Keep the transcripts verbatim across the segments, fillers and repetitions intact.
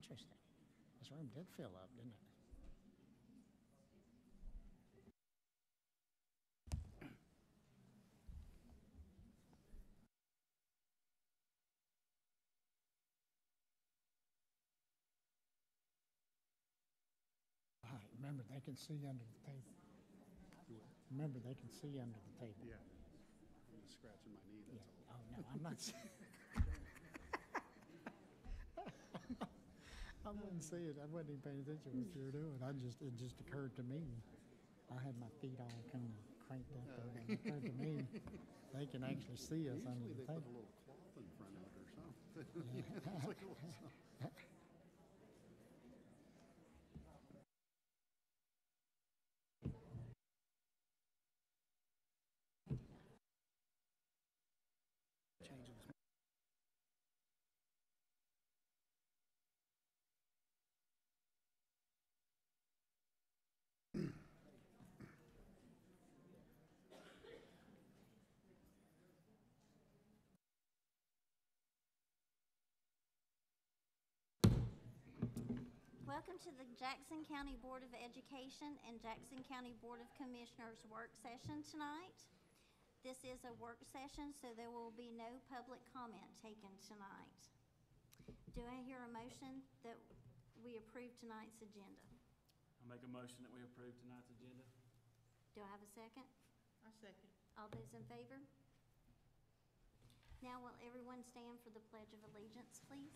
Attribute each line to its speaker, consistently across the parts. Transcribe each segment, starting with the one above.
Speaker 1: interesting. This room did fill up, didn't it? All right, remember, they can see under the table. Remember, they can see under the table.
Speaker 2: Yeah. I'm just scratching my knee, that's
Speaker 1: Yeah.
Speaker 2: all.
Speaker 1: Oh, no, I'm not. I wouldn't see it. I wasn't even paying attention to what you were doing. I just, it just occurred to me. I had my feet all kind of cranked up there, and it occurred to me they can actually see us under
Speaker 2: Usually
Speaker 1: the
Speaker 2: they put a
Speaker 1: table.
Speaker 2: little cloth in front of it or something.
Speaker 1: Yeah.
Speaker 2: It's like a little something.
Speaker 3: Welcome to the Jackson County Board of Education and Jackson County Board of Commissioners work session tonight. This is a work session, so there will be no public comment taken tonight. Do I hear a motion that we approve tonight's agenda?
Speaker 4: I'll make a motion that we approve tonight's agenda.
Speaker 3: Do I have a second?
Speaker 5: I second.
Speaker 3: All those in favor? Now will everyone stand for the Pledge of Allegiance, please?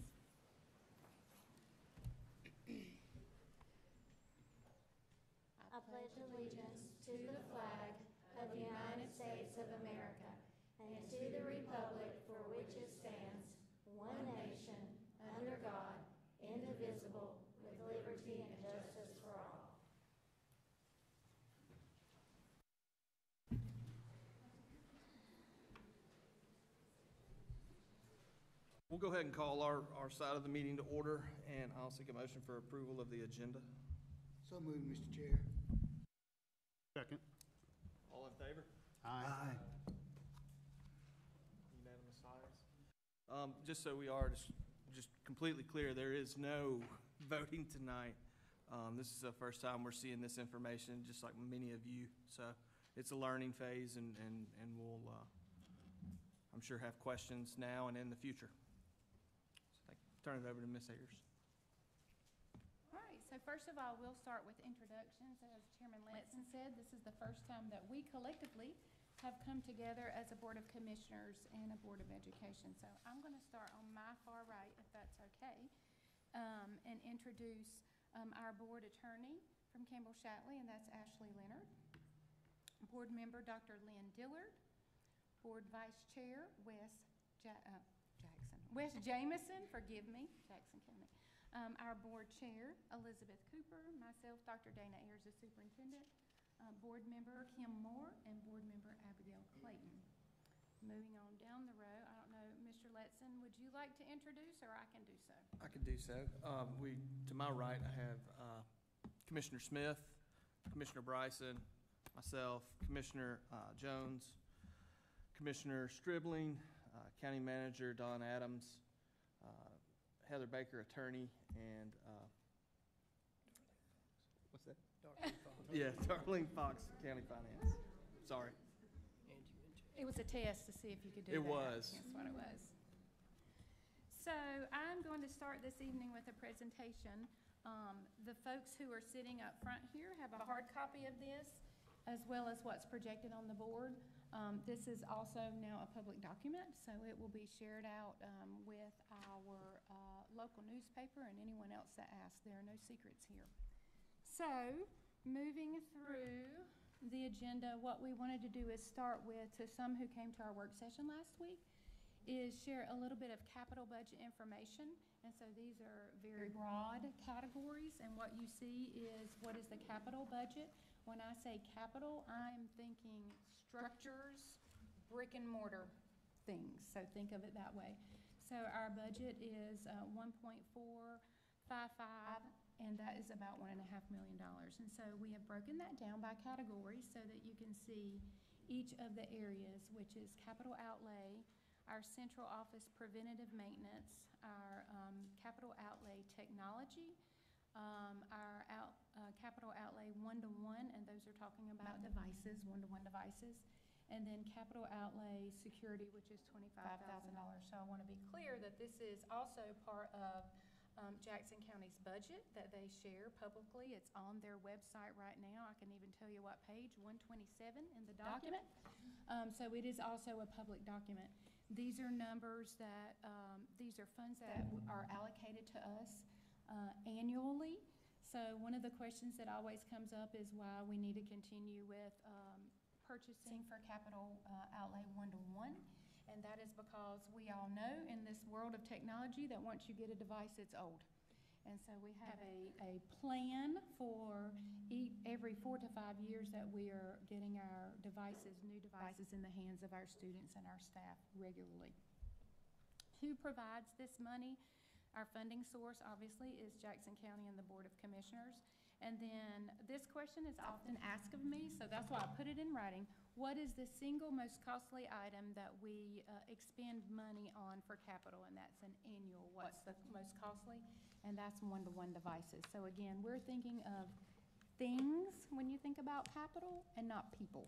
Speaker 3: I pledge allegiance to the flag of the United States of America and to the republic for which it stands, one nation, under God, indivisible, with liberty and justice for all.
Speaker 6: We'll go ahead and call our, our side of the meeting to order, and I'll seek a motion for approval of the agenda.
Speaker 7: So moved, Mister Chair.
Speaker 2: Second.
Speaker 6: All in favor?
Speaker 2: Aye.
Speaker 6: Unanimous ayes. Um, just so we are just, just completely clear, there is no voting tonight. Um, this is the first time we're seeing this information, just like many of you. So it's a learning phase, and, and, and we'll, uh, I'm sure, have questions now and in the future. So I turn it over to Miz Ayers.
Speaker 5: All right, so first of all, we'll start with introductions. As Chairman Letson said, this is the first time that we collectively have come together as a Board of Commissioners and a Board of Education. So I'm going to start on my far right, if that's okay, um, and introduce um, our board attorney from Campbell Shatley, and that's Ashley Leonard. Board member, Doctor Lynn Dillard. Board Vice Chair, Wes ja uh, Jackson. Wes Jamison, forgive me, Jackson County. Um, our Board Chair, Elizabeth Cooper. Myself, Doctor Dana Ayers, the Superintendent. Uh, board Member Kim Moore, and Board Member Abigail Clayton. Moving on down the row, I don't know, Mister Letson, would you like to introduce, or I can do so?
Speaker 6: I can do so. Um, we, to my right, I have uh, Commissioner Smith, Commissioner Bryson, myself, Commissioner uh, Jones, Commissioner Stribling, uh, County Manager Don Adams, uh, Heather Baker, Attorney, and uh, what's that?
Speaker 7: Doctor Fox.
Speaker 6: Yeah, Darlene Fox, County Finance. Sorry.
Speaker 5: It was a test to see if you could do
Speaker 6: It
Speaker 5: that.
Speaker 6: was.
Speaker 5: That's what it was. So I'm going to start this evening with a presentation. Um, the folks who are sitting up front here have a hard copy of this, as well as what's projected on the board. Um, this is also now a public document, so it will be shared out um, with our uh, local newspaper and anyone else that asks. There are no secrets here. So, moving through the agenda, what we wanted to do is start with, to some who came to our work session last week, is share a little bit of capital budget information. And so these are very broad categories, and what you see is what is the capital budget. When I say capital, I'm thinking structures, brick and mortar things, so think of it that way. So our budget is uh, one point four five five, and that is about one and a half million dollars. And so we have broken that down by categories so that you can see each of the areas, which is capital outlay, our central office preventative maintenance, our um, capital outlay technology, um, our out, uh, capital outlay one-to-one, and those are talking about devices, one-to-one devices, and then capital outlay security, which is twenty-five thousand dollars. So I want to be clear that this is also part of um, Jackson County's budget that they share publicly. It's on their website right now. I can even tell you what page, one twenty-seven in the document. Um, so it is also a public document. These are numbers that, um, these are funds that w- are allocated to us uh, annually. So one of the questions that always comes up is why we need to continue with um, purchasing for capital uh, outlay one-to-one. And that is because we all know in this world of technology that once you get a device, it's old. And so we have a, a plan for each, every four to five years that we are getting our devices, new devices in the hands of our students and our staff regularly. Who provides this money? Our funding source, obviously, is Jackson County and the Board of Commissioners. And then this question is often asked of me, so that's why I put it in writing. What is the single most costly item that we uh, expend money on for capital? And that's an annual. What's the most costly? And that's one-to-one devices. So again, we're thinking of things when you think about capital and not people.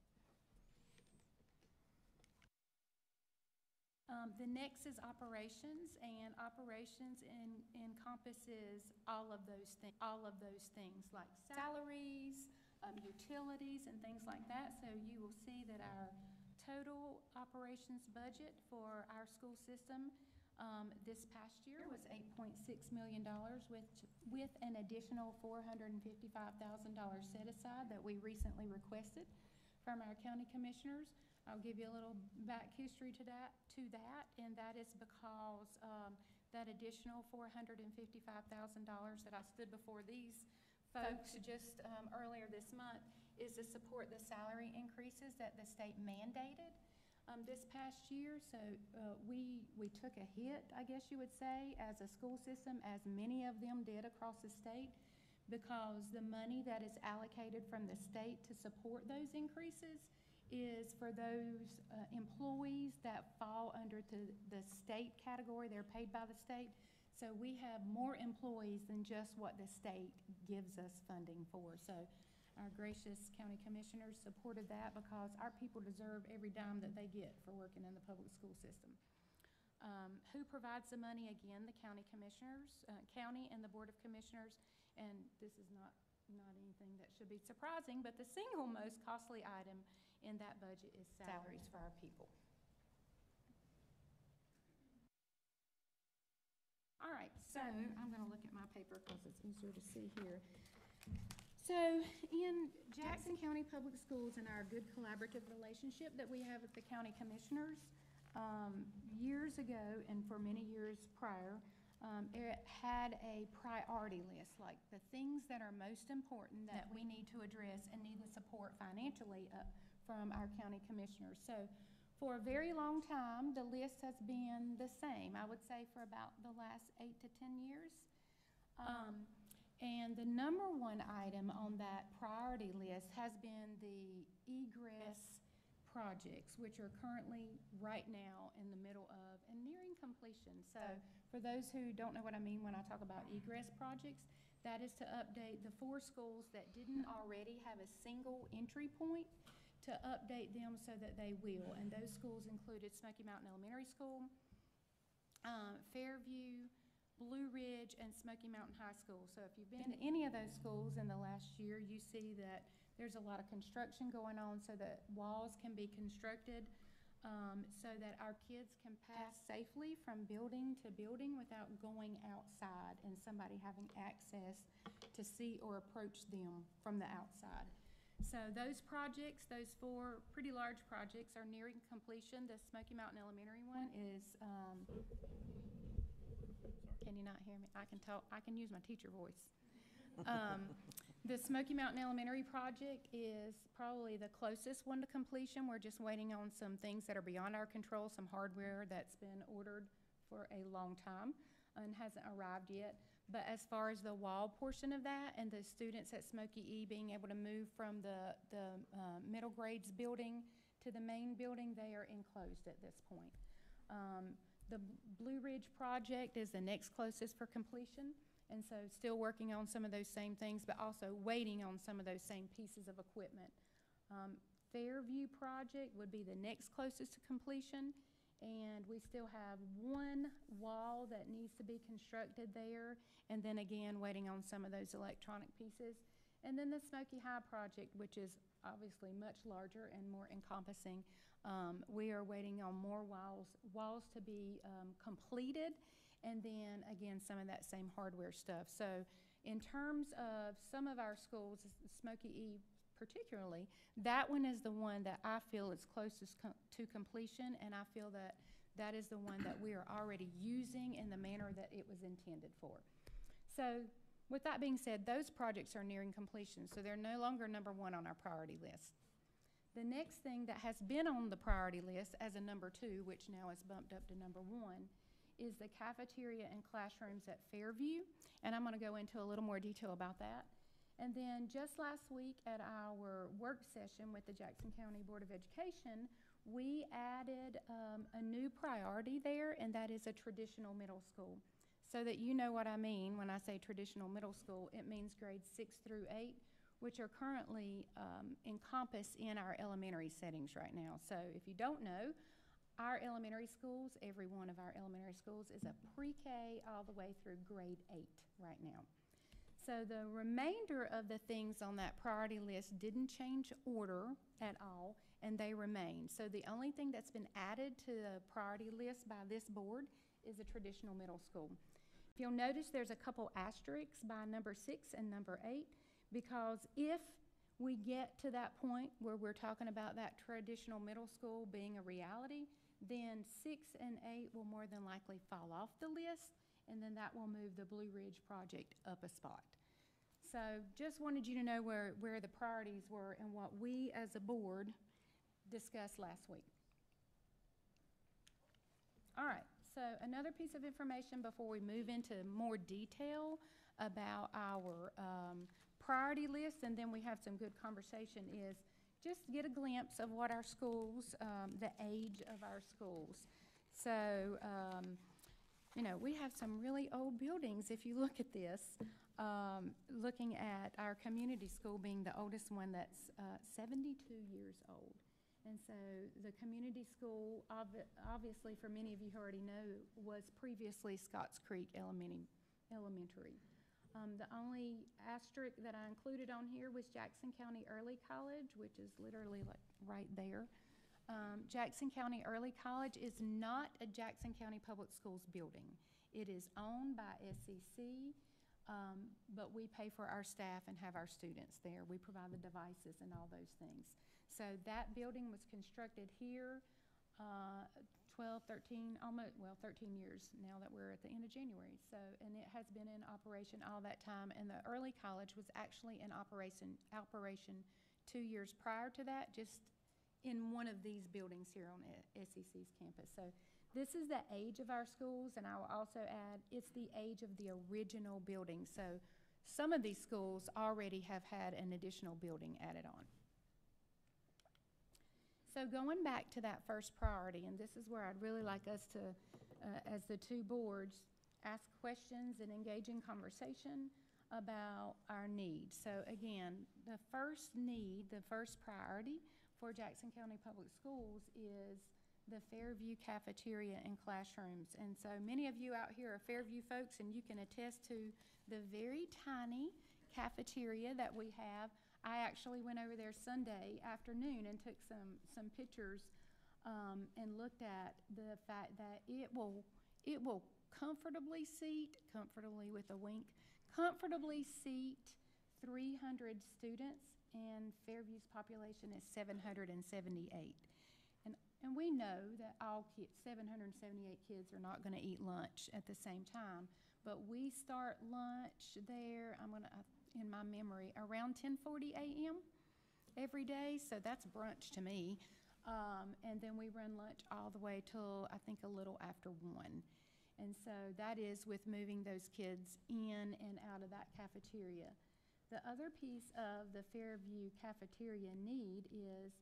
Speaker 5: Um, the next is operations, and operations in, encompasses all of those things, all of those things like salaries, um, utilities, and things like that. So you will see that our total operations budget for our school system um, this past year was eight point six million dollars, with with an additional four hundred fifty-five thousand dollars set aside that we recently requested from our county commissioners. I'll give you a little back history to that, to that, and that is because um, that additional four hundred fifty-five thousand dollars that I stood before these folks just um, earlier this month is to support the salary increases that the state mandated um, this past year. So uh, we, we took a hit, I guess you would say, as a school system, as many of them did across the state, because the money that is allocated from the state to support those increases is for those uh, employees that fall under to the state category. They're paid by the state. So we have more employees than just what the state gives us funding for. So our gracious county commissioners supported that because our people deserve every dime that they get for working in the public school system. Um, who provides the money? Again, the county commissioners, uh, county and the Board of Commissioners. And this is not, not anything that should be surprising, but the single most costly item in that budget is salaries for our people. All right, so I'm going to look at my paper because it's easier to see here. So in Jackson County Public Schools and our good collaborative relationship that we have with the county commissioners, um, years ago and for many years prior, um, it had a priority list, like the things that are most important that we need to address and need the support financially uh, from our county commissioners. So for a very long time, the list has been the same, I would say for about the last eight to ten years. Um, and the number one item on that priority list has been the egress projects, which are currently right now in the middle of and nearing completion. So for those who don't know what I mean when I talk about egress projects, that is to update the four schools that didn't already have a single entry point, to update them so that they will. And those schools included Smoky Mountain Elementary School, uh, Fairview, Blue Ridge, and Smoky Mountain High School. So if you've been to any of those schools in the last year, you see that there's a lot of construction going on so that walls can be constructed um, so that our kids can pass safely from building to building without going outside and somebody having access to see or approach them from the outside. So those projects, those four pretty large projects, are nearing completion. The Smoky Mountain Elementary one is, um, can you not hear me? I can talk, I can use my teacher voice. Um, the Smoky Mountain Elementary project is probably the closest one to completion. We're just waiting on some things that are beyond our control, some hardware that's been ordered for a long time and hasn't arrived yet. But as far as the wall portion of that and the students at Smoky E being able to move from the, the uh, middle grades building to the main building, they are enclosed at this point. Um, the Blue Ridge project is the next closest for completion, and so still working on some of those same things, but also waiting on some of those same pieces of equipment. Um, Fairview project would be the next closest to completion, and we still have one wall that needs to be constructed there, and then again, waiting on some of those electronic pieces. And then the Smoky High project, which is obviously much larger and more encompassing. Um, we are waiting on more walls, walls to be um, completed, and then again, some of that same hardware stuff. So in terms of some of our schools, Smoky E particularly, that one is the one that I feel is closest com to completion, and I feel that that is the one that we are already using in the manner that it was intended for. So with that being said, those projects are nearing completion, so they're no longer number one on our priority list. The next thing that has been on the priority list as a number two, which now is bumped up to number one, is the cafeteria and classrooms at Fairview, and I'm going to go into a little more detail about that. And then just last week at our work session with the Jackson County Board of Education, we added um, a new priority there, and that is a traditional middle school. So that you know what I mean when I say traditional middle school, it means grades six through eight, which are currently um, encompassed in our elementary settings right now. So if you don't know, our elementary schools, every one of our elementary schools is a pre-K all the way through grade eight right now. So the remainder of the things on that priority list didn't change order at all, and they remain. So the only thing that's been added to the priority list by this board is a traditional middle school. If you'll notice, there's a couple asterisks by number six and number eight, because if we get to that point where we're talking about that traditional middle school being a reality, then six and eight will more than likely fall off the list, and then that will move the Blue Ridge project up a spot. So just wanted you to know where, where the priorities were and what we as a board discussed last week. All right, so another piece of information before we move into more detail about our um, priority list, and then we have some good conversation, is just get a glimpse of what our schools, um, the age of our schools. So, um, you know, we have some really old buildings if you look at this. Um, looking at our community school being the oldest one, that's uh, seventy-two years old. And so the community school, ob obviously for many of you who already know, was previously Scotts Creek Elementary. Elementary. Um, the only asterisk that I included on here was Jackson County Early College, which is literally like right there. Um, Jackson County Early College is not a Jackson County Public Schools building. It is owned by S E C. Um, but we pay for our staff and have our students there. We provide the devices and all those things. So that building was constructed here uh, twelve, thirteen, almost, well, thirteen years now that we're at the end of January. So, and it has been in operation all that time. And the early college was actually in operation, operation two years prior to that, just in one of these buildings here on S E C's campus. So this is the age of our schools, and I will also add it's the age of the original building. So some of these schools already have had an additional building added on. So going back to that first priority, and this is where I'd really like us to, uh, as the two boards, ask questions and engage in conversation about our needs. So again, the first need, the first priority for Jackson County Public Schools is the Fairview cafeteria and classrooms. And so many of you out here are Fairview folks, and you can attest to the very tiny cafeteria that we have. I actually went over there Sunday afternoon and took some, some pictures um, and looked at the fact that it will, it will comfortably seat, comfortably with a wink, comfortably seat three hundred students, and Fairview's population is seven hundred seventy-eight. And, and we know that all kids, seven hundred seventy-eight kids are not gonna eat lunch at the same time, but we start lunch there, I'm gonna, in my memory, around ten forty a m every day, so that's brunch to me. Um, and then we run lunch all the way till, I think, a little after one. And so that is with moving those kids in and out of that cafeteria. The other piece of the Fairview cafeteria need is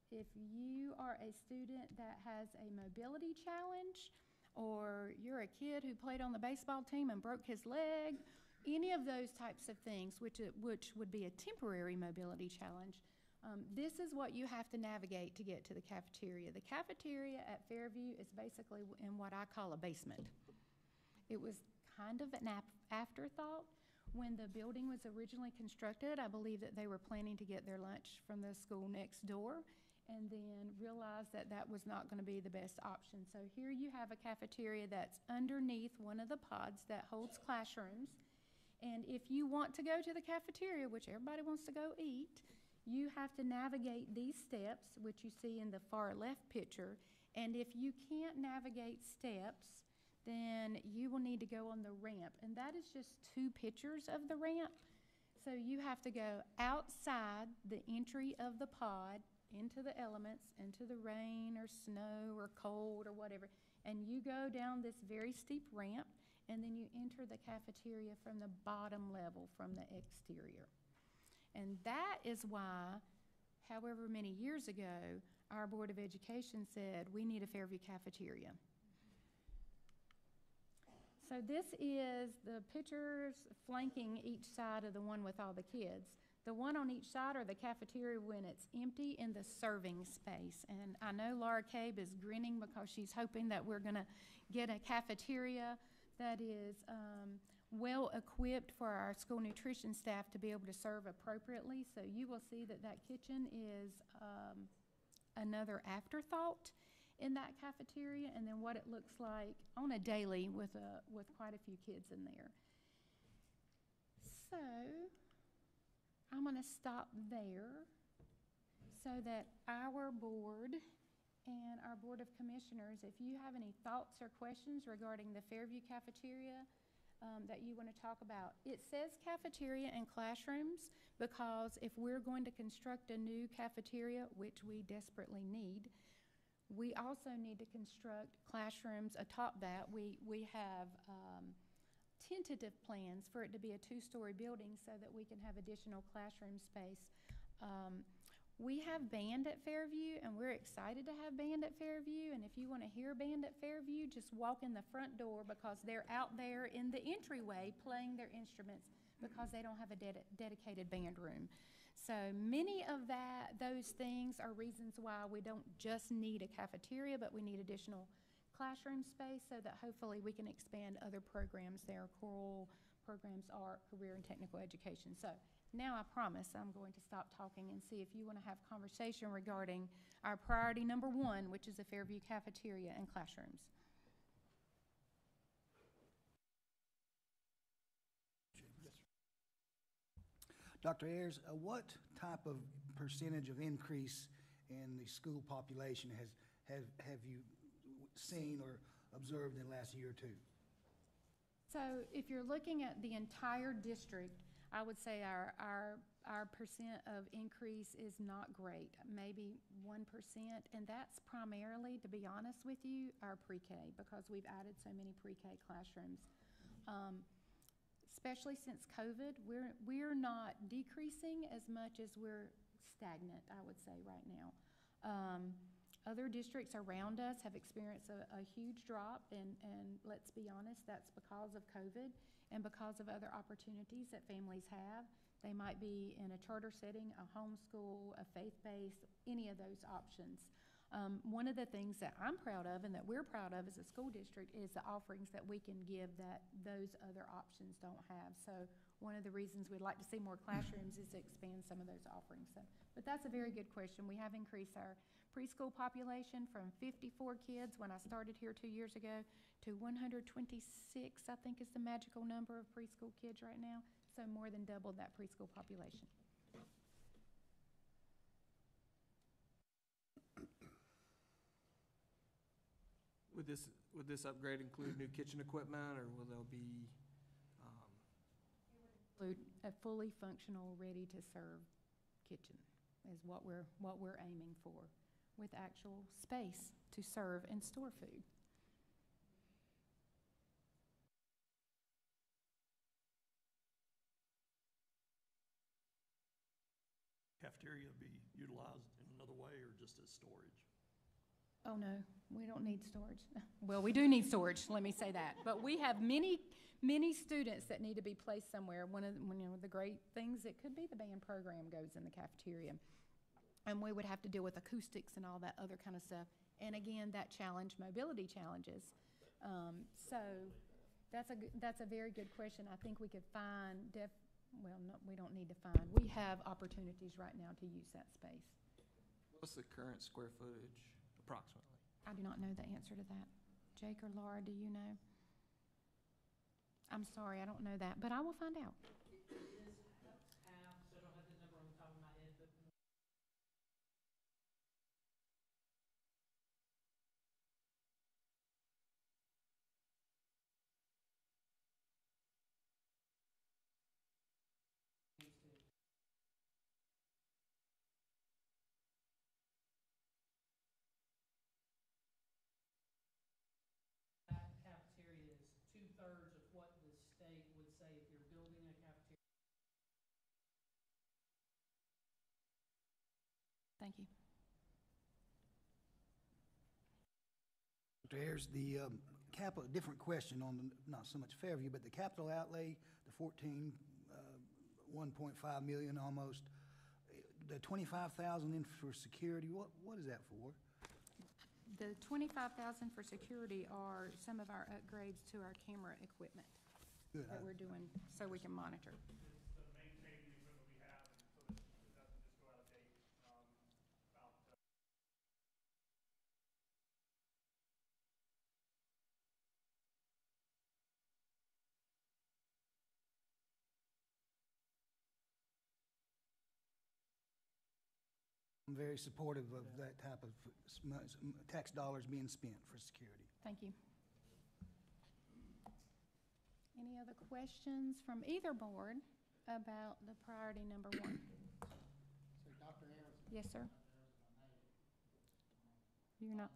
Speaker 5: if you are a student that has a mobility challenge, or you're a kid who played on the baseball team and broke his leg, any of those types of things, which, it- which would be a temporary mobility challenge, um, this is what you have to navigate to get to the cafeteria. The cafeteria at Fairview is basically in what I call a basement. It was kind of an ap- afterthought. When the building was originally constructed, I believe that they were planning to get their lunch from the school next door, and then realized that that was not going to be the best option. So here you have a cafeteria that's underneath one of the pods that holds classrooms. And if you want to go to the cafeteria, which everybody wants to go eat, you have to navigate these steps, which you see in the far left picture. And if you can't navigate steps, then you will need to go on the ramp. And that is just two pictures of the ramp. So you have to go outside the entry of the pod into the elements, into the rain or snow or cold or whatever. And you go down this very steep ramp, and then you enter the cafeteria from the bottom level, from the exterior. And that is why, however many years ago, our Board of Education said, we need a Fairview cafeteria. So this is the pictures flanking each side of the one with all the kids. The one on each side are the cafeteria when it's empty in the serving space. And I know Laura Cabe is grinning because she's hoping that we're gonna get a cafeteria that is um, well-equipped for our school nutrition staff to be able to serve appropriately. So you will see that that kitchen is um, another afterthought in that cafeteria, and then what it looks like on a daily with a with quite a few kids in there. So I'm going to stop there so that our board and our Board of Commissioners, if you have any thoughts or questions regarding the Fairview cafeteria um, that you want to talk about. It says cafeteria and classrooms because if we're going to construct a new cafeteria, which we desperately need, we also need to construct classrooms atop that. We, we have um, tentative plans for it to be a two-story building so that we can have additional classroom space. Um, we have band at Fairview, and we're excited to have band at Fairview. And if you want to hear band at Fairview, just walk in the front door because they're out there in the entryway playing their instruments because they don't have a ded dedicated band room. So many of that, those things are reasons why we don't just need a cafeteria, but we need additional classroom space so that hopefully we can expand other programs there, choral programs, art, career, and technical education. So now I promise I'm going to stop talking and see if you want to have conversation regarding our priority number one, which is the Fairview cafeteria and classrooms.
Speaker 7: Doctor Ayers, uh, what type of percentage of increase in the school population has, have, have you seen or observed in the last year or two?
Speaker 5: So if you're looking at the entire district, I would say our, our, our percent of increase is not great, maybe one percent, and that's primarily, to be honest with you, our pre-K, because we've added so many pre-K classrooms. Um, Especially since COVID, we're, we're not decreasing as much as we're stagnant, I would say, right now. Um, other districts around us have experienced a, a huge drop, and, and let's be honest, that's because of COVID and because of other opportunities that families have. They might be in a charter setting, a homeschool, a faith-based, any of those options. Um, one of the things that I'm proud of and that we're proud of as a school district is the offerings that we can give that those other options don't have. So one of the reasons we'd like to see more classrooms is to expand some of those offerings. So, but that's a very good question. We have increased our preschool population from fifty-four kids when I started here two years ago to one hundred twenty-six, I think is the magical number of preschool kids right now. So more than doubled that preschool population.
Speaker 6: Would this, would this upgrade include new kitchen equipment, or will there be, um,
Speaker 5: Include a fully functional, ready-to-serve kitchen is what we're, what we're aiming for, with actual space to serve and store food.
Speaker 8: Cafeteria will be utilized in another way or just as storage?
Speaker 5: Oh, no, we don't need storage. Well, we do need storage, let me say that. But we have many, many students that need to be placed somewhere. One of, the- one, you know, the great things, it could be the band program goes in the cafeteria. And we would have to deal with acoustics and all that other kind of stuff. And again, that challenge, mobility challenges. Um, so that's a, g- that's a very good question. I think we could find def, well, no, we don't need to find. We have opportunities right now to use that space.
Speaker 6: What's the current square footage approximately?
Speaker 5: I do not know the answer to that. Jake or Laura, do you know? I'm sorry, I don't know that, but I will find out.
Speaker 9: It is half, so I don't have the number on the top of my head, but that cafeteria is two-thirds of what the state would say if you're building a cafeteria.
Speaker 5: Thank you.
Speaker 7: Doctor Ayers, the um, capital, different question on, the not so much Fairview, but the capital outlay, the fourteen, uh, one point five million almost, the twenty-five thousand in for security, what, what is that for?
Speaker 5: The twenty-five thousand for security are some of our upgrades to our camera equipment
Speaker 7: Good.
Speaker 5: that we're doing so we can monitor.
Speaker 10: So to maintain the equipment we have and so that it doesn't just go out of date, um, about, uh,
Speaker 7: I'm very supportive of that type of sm- sm- tax dollars being spent for security.
Speaker 5: Thank you. Any other questions from either board about the priority number one?
Speaker 1: So, Doctor Ayers,
Speaker 5: Yes, sir. You're not,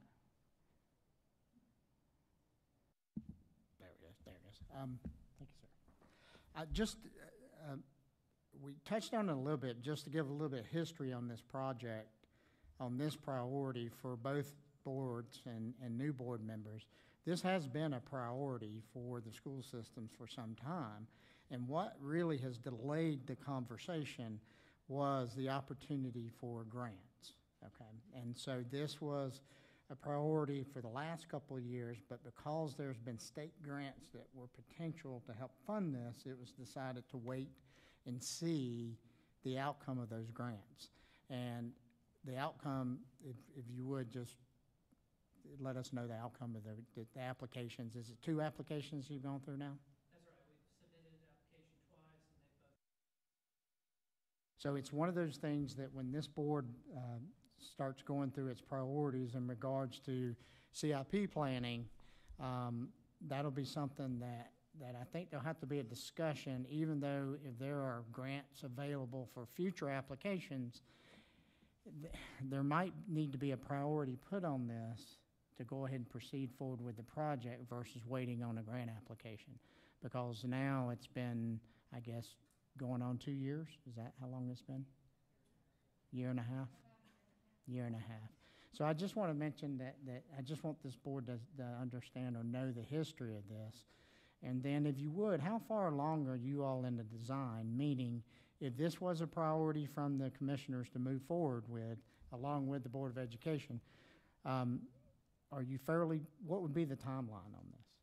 Speaker 1: there it is, there it is. Um, thank you, sir. I just, uh, um, we touched on it a little bit, just to give a little bit of history on this project, on this priority for both boards and, and new board members. This has been a priority for the school systems for some time. And what really has delayed the conversation was the opportunity for grants, okay? And so this was a priority for the last couple of years, but because there's been state grants that were potential to help fund this, it was decided to wait and see the outcome of those grants. And the outcome, if, if you would just let us know the outcome of the, the, the applications. Is it two applications you've gone through now?
Speaker 9: That's right, we've submitted an application twice, and they both.
Speaker 1: So it's one of those things that when this board uh, starts going through its priorities in regards to C I P planning, um, that'll be something that, that I think there'll have to be a discussion, even though if there are grants available for future applications, th- there might need to be a priority put on this to go ahead and proceed forward with the project versus waiting on a grant application. Because now it's been, I guess, going on two years? Is that how long it's been? Year and a half? Year and a half. So I just want to mention that, that I just want this board to, to understand or know the history of this. And then if you would, how far along are you all in the design? Meaning, if this was a priority from the commissioners to move forward with, along with the Board of Education, um, are you fairly, what would be the timeline on this?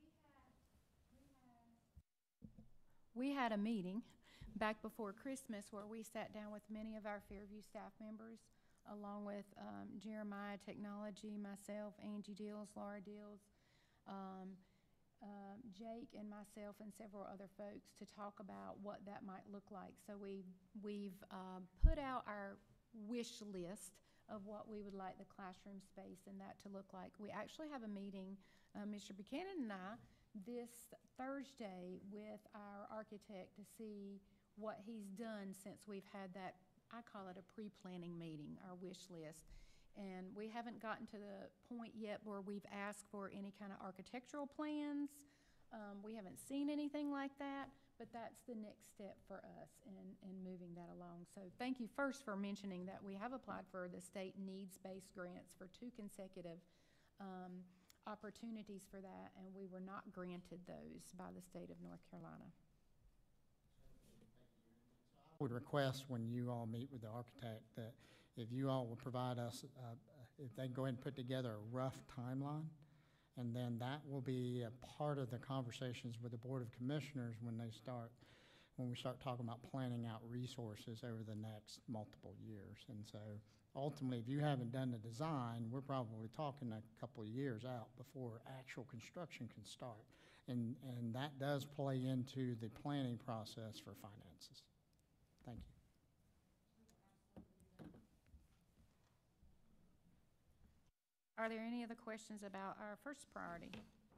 Speaker 5: we had a meeting back before Christmas where we sat down with many of our Fairview staff members, along with um, Jeremiah Technology, myself, Angie Deals, Laura Deals, um, uh, Jake and myself and several other folks to talk about what that might look like. So we, we've um, put out our wish list of what we would like the classroom space and that to look like. We actually have a meeting, uh, Mister Buchanan and I, this Thursday with our architect to see what he's done since we've had that, I call it a pre-planning meeting, our wish list. And we haven't gotten to the point yet where we've asked for any kind of architectural plans. Um, we haven't seen anything like that, but that's the next step for us in, in moving that along. So thank you first for mentioning that we have applied for the state needs-based grants for two consecutive um, opportunities for that, and we were not granted those by the state of North Carolina.
Speaker 1: I would request when you all meet with the architect that if you all will provide us, uh, if they go ahead and put together a rough timeline, and then that will be a part of the conversations with the Board of Commissioners when they start, when we start talking about planning out resources over the next multiple years. And so ultimately, if you haven't done the design, we're probably talking a couple of years out before actual construction can start. And, and that does play into the planning process for finances. Thank you.
Speaker 5: Are there any other questions about our first priority?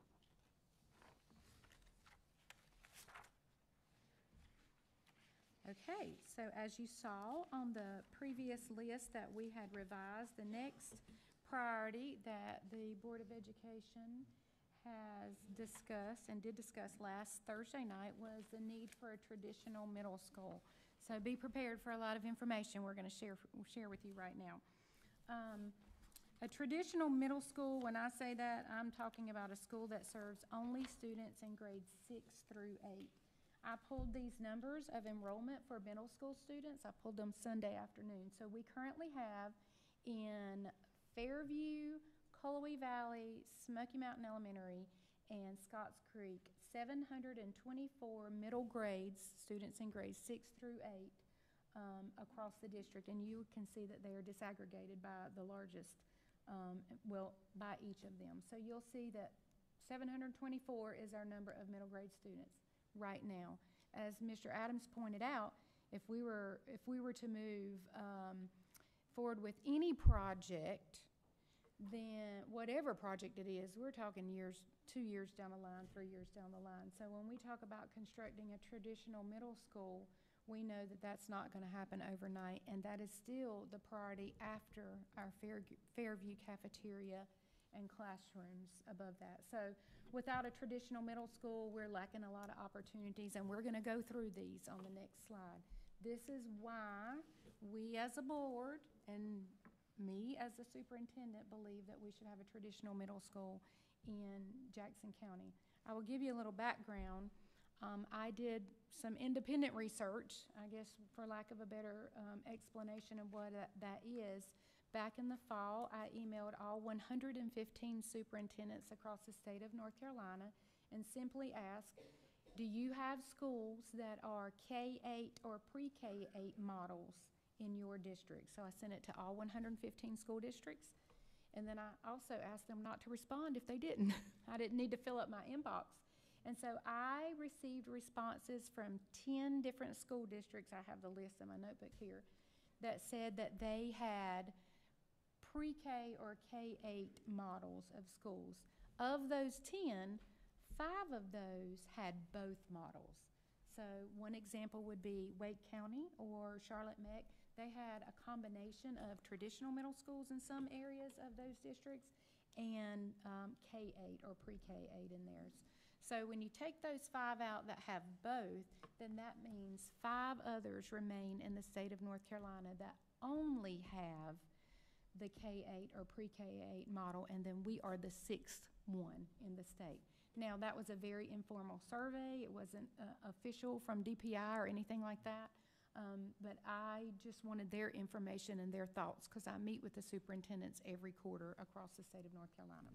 Speaker 5: Okay, so as you saw on the previous list that we had revised, the next priority that the Board of Education has discussed and did discuss last Thursday night was the need for a traditional middle school. So be prepared for a lot of information we're going to share, share with you right now. Um, A traditional middle school, when I say that, I'm talking about a school that serves only students in grades six through eight. I pulled these numbers of enrollment for middle school students. I pulled them Sunday afternoon. So we currently have in Fairview, Cullowhee Valley, Smoky Mountain Elementary, and Scotts Creek, seven hundred twenty-four middle grades, students in grades six through eight, um, across the district. And you can see that they are disaggregated by the largest Um, well, by each of them. So you'll see that seven hundred twenty-four is our number of middle grade students right now. As Mister Adams pointed out, if we were, if we were to move um, forward with any project, then whatever project it is, we're talking years, two years down the line, three years down the line. So when we talk about constructing a traditional middle school, we know that that's not going to happen overnight, and that is still the priority after our Fair, Fairview cafeteria and classrooms above that. So without a traditional middle school, we're lacking a lot of opportunities, and we're going to go through these on the next slide. This is why we as a board and me as the superintendent believe that we should have a traditional middle school in Jackson County. I will give you a little background. Um, I did some independent research, I guess for lack of a better um, explanation of what that, that is. Back in the fall, I emailed all one hundred fifteen superintendents across the state of North Carolina and simply asked, do you have schools that are K eight or pre-K eight models in your district? So I sent it to all one hundred fifteen school districts. And then I also asked them not to respond if they didn't. I didn't need to fill up my inbox. And so I received responses from ten different school districts, I have the list in my notebook here, that said that they had pre-K or K eight models of schools. Of those ten, five of those had both models. So one example would be Wake County or Charlotte Meck. They had a combination of traditional middle schools in some areas of those districts and um, K eight or pre-K eight in theirs. So when you take those five out that have both, then that means five others remain in the state of North Carolina that only have the K eight or pre-K eight model, and then we are the sixth one in the state. Now, that was a very informal survey. It wasn't uh, official from D P I or anything like that, um, but I just wanted their information and their thoughts because I meet with the superintendents every quarter across the state of North Carolina.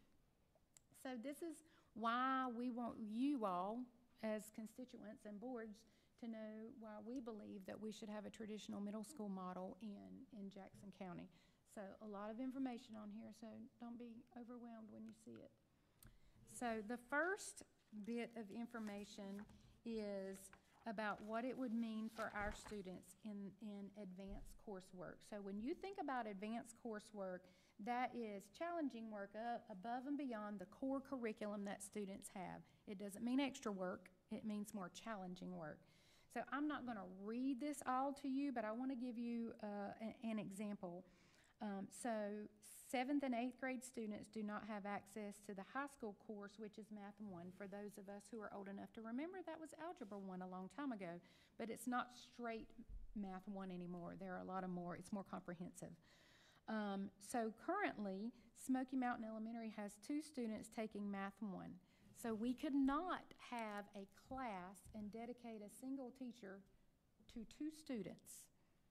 Speaker 5: So this is why we want you all, as constituents and boards, to know why we believe that we should have a traditional middle school model in, in Jackson County. So a lot of information on here, so don't be overwhelmed when you see it. So the first bit of information is about what it would mean for our students in, in advanced coursework. So when you think about advanced coursework, that is challenging work uh, above and beyond the core curriculum that students have. It doesn't mean extra work, it means more challenging work. So I'm not going to read this all to you, but I want to give you uh, an, an example. Um, so Seventh and eighth grade students do not have access to the high school course, which is Math one. For those of us who are old enough to remember, that was Algebra one a long time ago, but it's not straight Math one anymore. There are a lot of more, it's more comprehensive. Um, so currently, Smoky Mountain Elementary has two students taking Math one. So we could not have a class and dedicate a single teacher to two students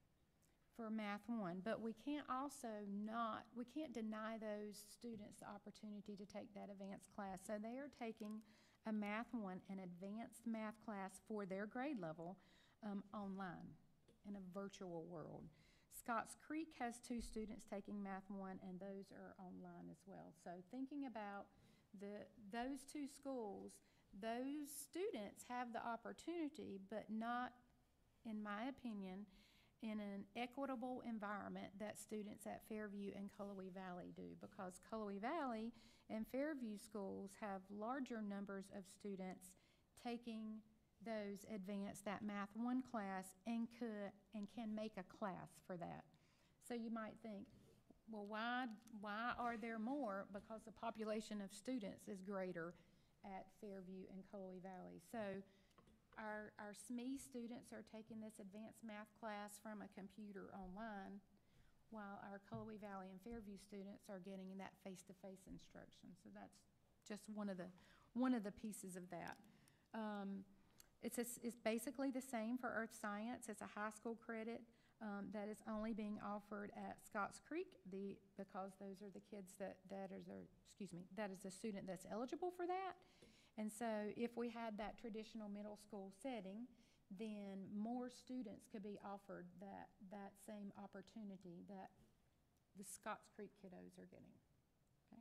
Speaker 5: for Math one, but we can't also not, we can't deny those students the opportunity to take that advanced class. So they are taking a Math one, an advanced math class for their grade level um, online in a virtual world. Scotts Creek has two students taking Math one, and those are online as well. So thinking about the those two schools, those students have the opportunity, but not, in my opinion, in an equitable environment that students at Fairview and Cullowhee Valley do, because Cullowhee Valley and Fairview schools have larger numbers of students taking those advanced, that Math one class, and could, and can make a class for that. So you might think, well, why, why are there more? Because the population of students is greater at Fairview and Cullowhee Valley. So Our, our S M E students are taking this advanced math class from a computer online, while our Cullowhee Valley and Fairview students are getting that face-to-face instruction. So that's just one of the, one of the pieces of that. Um, it's, a, it's basically the same for Earth Science. It's a high school credit um, that is only being offered at Scotts Creek, the, because those are the kids that, that is, or, excuse me, that is the student that's eligible for that. And so if we had that traditional middle school setting, then more students could be offered that, that same opportunity that the Scotts Creek kiddos are getting. Okay?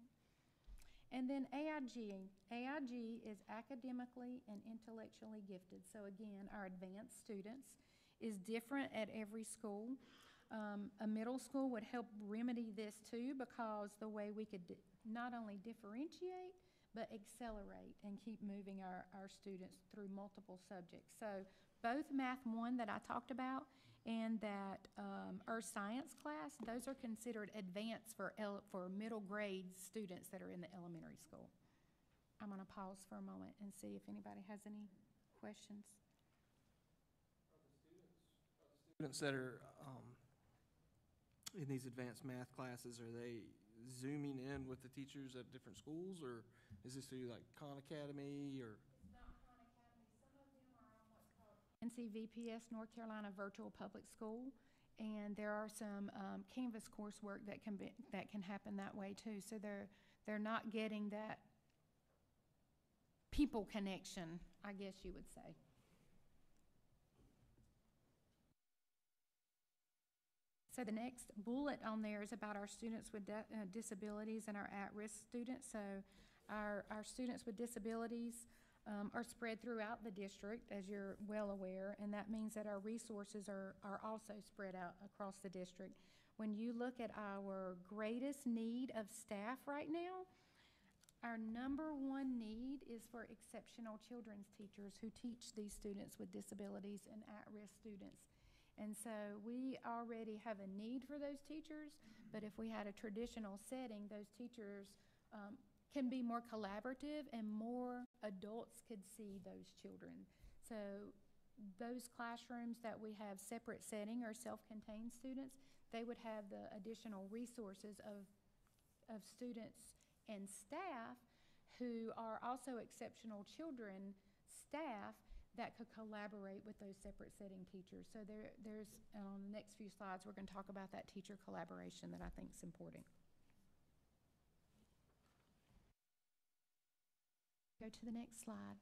Speaker 5: And then A I G. A I G is academically and intellectually gifted. So again, our advanced students is different at every school. Um, a middle school would help remedy this too, because the way we could not only differentiate, but accelerate and keep moving our, our students through multiple subjects. So both Math one that I talked about and that um, Earth Science class, those are considered advanced for, ele for middle grade students that are in the elementary school. I'm gonna pause for a moment and see if anybody has any questions.
Speaker 6: Students that are um, in these advanced math classes, are they Zooming in with the teachers at different schools, or is this through like Khan Academy, or?
Speaker 5: It's not Khan Academy. Some of them are on what's called N C V P S, North Carolina Virtual Public School, and there are some um, Canvas coursework that can be, that can happen that way too. So they're they're not getting that people connection, I guess you would say. So the next bullet on there is about our students with uh, disabilities and our at-risk students. So our, our students with disabilities um, are spread throughout the district, as you're well aware, and that means that our resources are, are also spread out across the district. When you look at our greatest need of staff right now, our number one need is for exceptional children's teachers who teach these students with disabilities and at-risk students. And so we already have a need for those teachers, but if we had a traditional setting, those teachers um, can be more collaborative and more adults could see those children. So those classrooms that we have separate setting or self-contained students, they would have the additional resources of, of students and staff who are also exceptional children staff that could collaborate with those separate setting teachers. So there, there's, and on the next few slides, we're going to talk about that teacher collaboration that I think is important. Go to the next slide.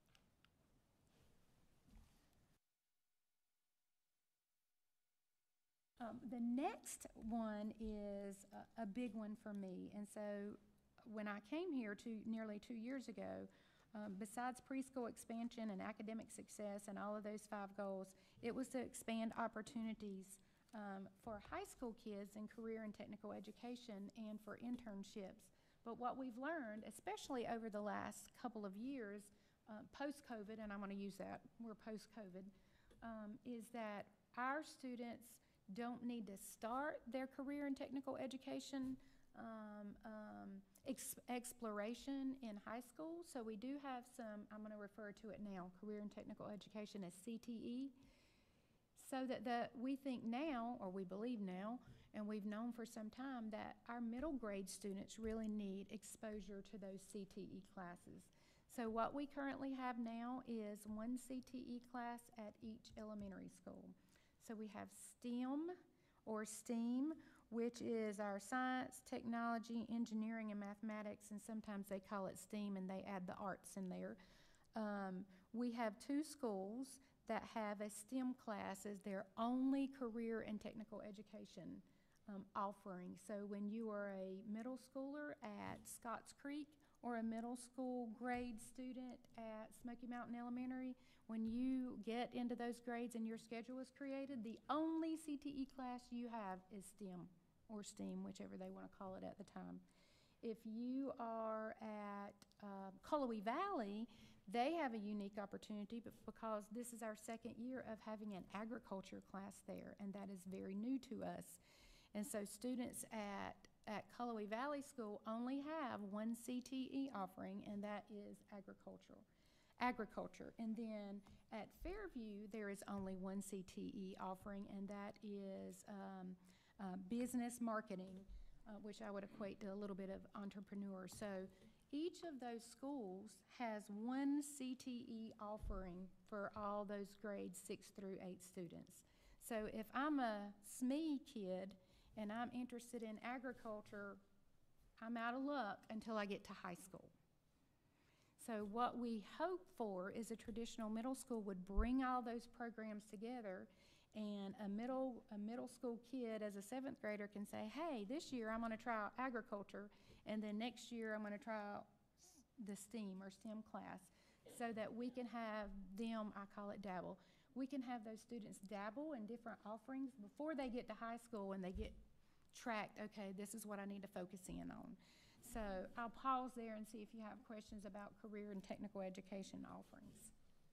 Speaker 5: Um, the next one is a, a big one for me. And so when I came here two, nearly two years ago, Um, besides preschool expansion and academic success and all of those five goals, it was to expand opportunities um, for high school kids in career and technical education and for internships. But what we've learned, especially over the last couple of years, uh, post-COVID, and I'm going to use that, we're post-COVID, um, is that our students don't need to start their career and technical education um, um, ex- exploration in high school. So we do have some, I'm going to refer to it now, career and technical education as C T E. So that the, we think now, or we believe now, and we've known for some time, that our middle grade students really need exposure to those C T E classes. So what we currently have now is one C T E class at each elementary school. So we have STEM or STEAM, which is our science, technology, engineering, and mathematics, and sometimes they call it STEAM and they add the arts in there. Um, we have two schools that have a STEM class as their only career and technical education um, offering. So when you are a middle schooler at Scotts Creek or a middle school grade student at Smoky Mountain Elementary, when you get into those grades and your schedule is created, the only C T E class you have is STEM or STEAM, whichever they want to call it at the time. If you are at uh, Cullowhee Valley, they have a unique opportunity, but because this is our second year of having an agriculture class there, and that is very new to us. And so students at, at Cullowhee Valley School only have one C T E offering, and that is agricultural. Agriculture. And then at Fairview, there is only one C T E offering, and that is um, uh, business marketing, uh, which I would equate to a little bit of entrepreneur. So each of those schools has one C T E offering for all those grades six through eight students. So if I'm a S M E kid and I'm interested in agriculture, I'm out of luck until I get to high school. So what we hope for is a traditional middle school would bring all those programs together, and a middle, a middle school kid as a seventh grader can say, hey, this year I'm gonna try out agriculture, and then next year I'm gonna try out the STEAM or STEM class, so that we can have them, I call it dabble, we can have those students dabble in different offerings before they get to high school and they get tracked, okay, this is what I need to focus in on. So I'll pause there and see if you have questions about career and technical education offerings.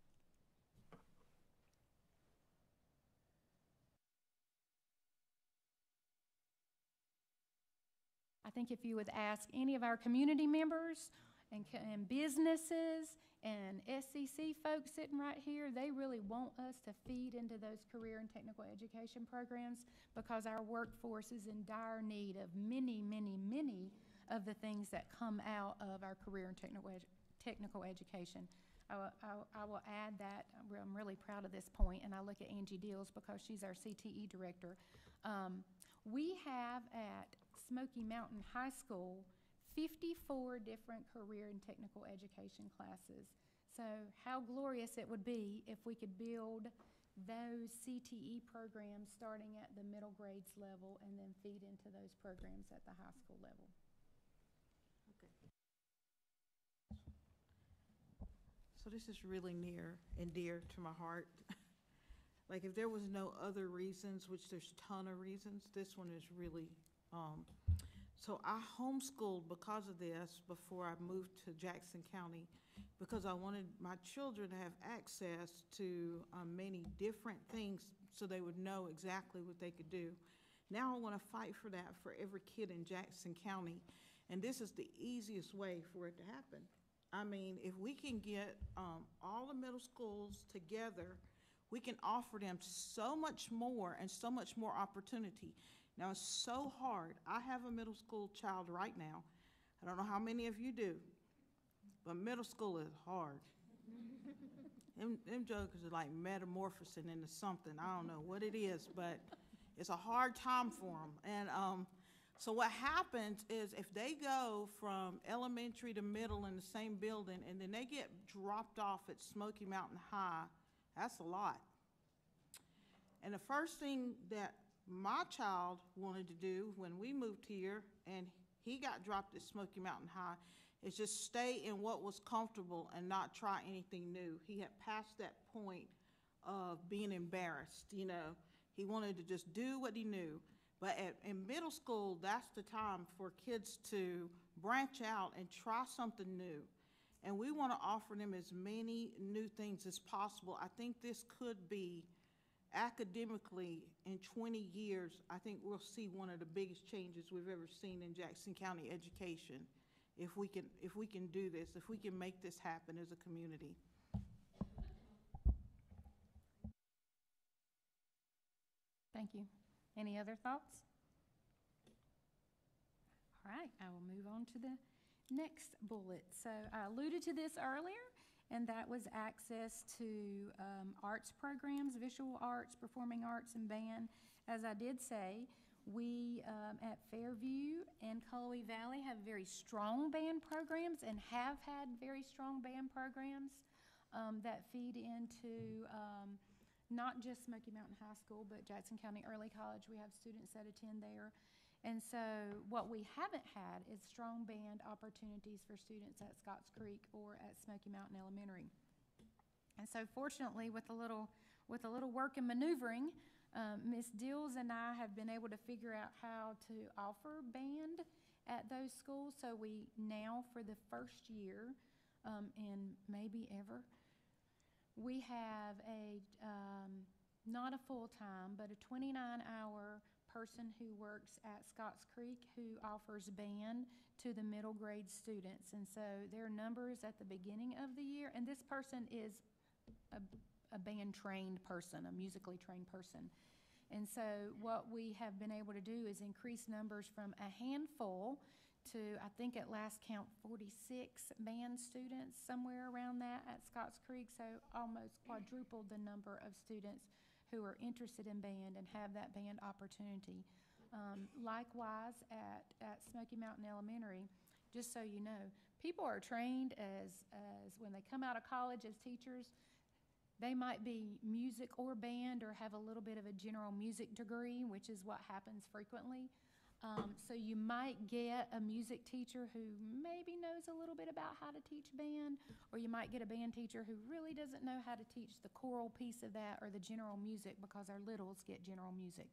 Speaker 5: I think if you would ask any of our community members and, and businesses and S E C folks sitting right here, they really want us to feed into those career and technical education programs, because our workforce is in dire need of many, many, many of the things that come out of our career and technical, edu technical education. I will, I, will, I will add that I'm really proud of this point, and I look at Angie Deals because she's our C T E director. Um, we have at Smoky Mountain High School fifty-four different career and technical education classes. So how glorious it would be if we could build those C T E programs starting at the middle grades level and then feed into those programs at the high school level.
Speaker 11: So this is really near and dear to my heart. Like, if there was no other reasons, which there's a ton of reasons, this one is really, um, so I homeschooled because of this before I moved to Jackson County, because I wanted my children to have access to um, many different things so they would know exactly what they could do. Now I want to fight for that for every kid in Jackson County, and this is the easiest way for it to happen. I mean, if we can get um, all the middle schools together, we can offer them so much more and so much more opportunity. Now, it's so hard. I have a middle school child right now. I don't know how many of you do, but middle school is hard. them, them jokers are like metamorphosing into something. I don't know what it is, but it's a hard time for them. And um, so what happens is if they go from elementary to middle in the same building and then they get dropped off at Smoky Mountain High, that's a lot. And the first thing that my child wanted to do when we moved here and he got dropped at Smoky Mountain High is just stay in what was comfortable and not try anything new. He had passed that point of being embarrassed, you know. He wanted to just do what he knew. But at, in middle school, that's the time for kids to branch out and try something new. And we want to offer them as many new things as possible. I think this could be academically, in twenty years, I think we'll see one of the biggest changes we've ever seen in Jackson County education. If we can, if we can do this, if we can make this happen as a community.
Speaker 5: Thank you. Any other thoughts? All right, I will move on to the next bullet. So I alluded to this earlier, and that was access to um, arts programs, visual arts, performing arts, and band. As I did say, we um, at Fairview and Cullowhee Valley have very strong band programs and have had very strong band programs um, that feed into um, not just Smoky Mountain High School, but Jackson County Early College. We have students that attend there. And so what we haven't had is strong band opportunities for students at Scotts Creek or at Smoky Mountain Elementary. And so fortunately, with a little, with a little work and maneuvering, um, Miz Dills and I have been able to figure out how to offer band at those schools. So we now, for the first year, um, and maybe ever, we have a, um, not a full-time, but a twenty-nine hour person who works at Scotts Creek who offers band to the middle grade students. And so their numbers at the beginning of the year, and this person is a, a band-trained person, a musically trained person. And so what we have been able to do is increase numbers from a handful to, I think at last count, forty-six band students, somewhere around that at Scotts Creek. So almost quadrupled the number of students who are interested in band and have that band opportunity. Um, likewise, at, at Smoky Mountain Elementary, just so you know, people are trained as, as when they come out of college as teachers, they might be music or band or have a little bit of a general music degree, which is what happens frequently. Um, so you might get a music teacher who maybe knows a little bit about how to teach band, or you might get a band teacher who really doesn't know how to teach the choral piece of that or the general music, because our littles get general music.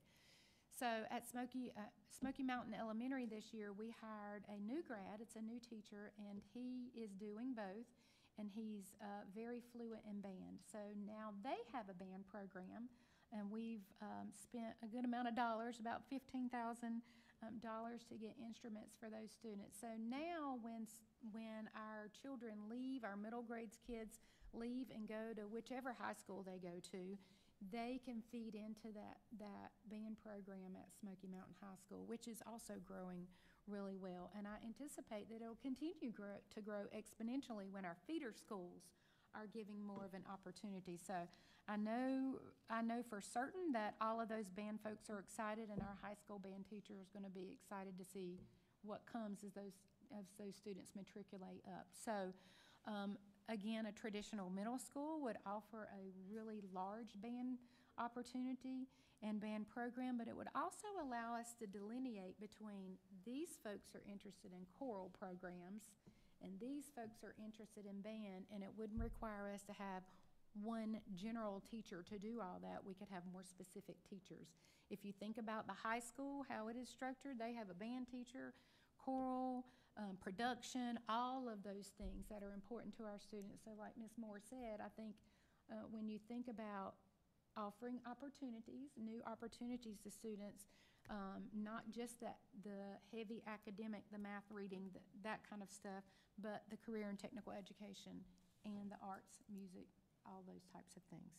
Speaker 5: So at Smoky, uh, Smoky Mountain Elementary this year, we hired a new grad. It's a new teacher, and he is doing both, and he's uh, very fluent in band. So now they have a band program, and we've um, spent a good amount of dollars, about fifteen thousand dollars Um, dollars to get instruments for those students. So now when, when our children leave, our middle grades kids leave and go to whichever high school they go to, they can feed into that, that band program at Smoky Mountain High School, which is also growing really well. And I anticipate that it'll continue grow, to grow exponentially when our feeder schools are giving more of an opportunity. So I know, I know for certain that all of those band folks are excited, and our high school band teacher is going to be excited to see what comes as those, as those students matriculate up. So um, again, a traditional middle school would offer a really large band opportunity and band program, but it would also allow us to delineate between these folks are interested in choral programs and these folks are interested in band, and it wouldn't require us to have one general teacher to do all that. We could have more specific teachers. If you think about the high school, how it is structured, they have a band teacher, choral, um, production, all of those things that are important to our students. So like Miz Moore said, I think uh, when you think about offering opportunities, new opportunities to students, Um, not just that, the heavy academic, the math, reading, the, that kind of stuff, but the career and technical education and the arts, music, all those types of things.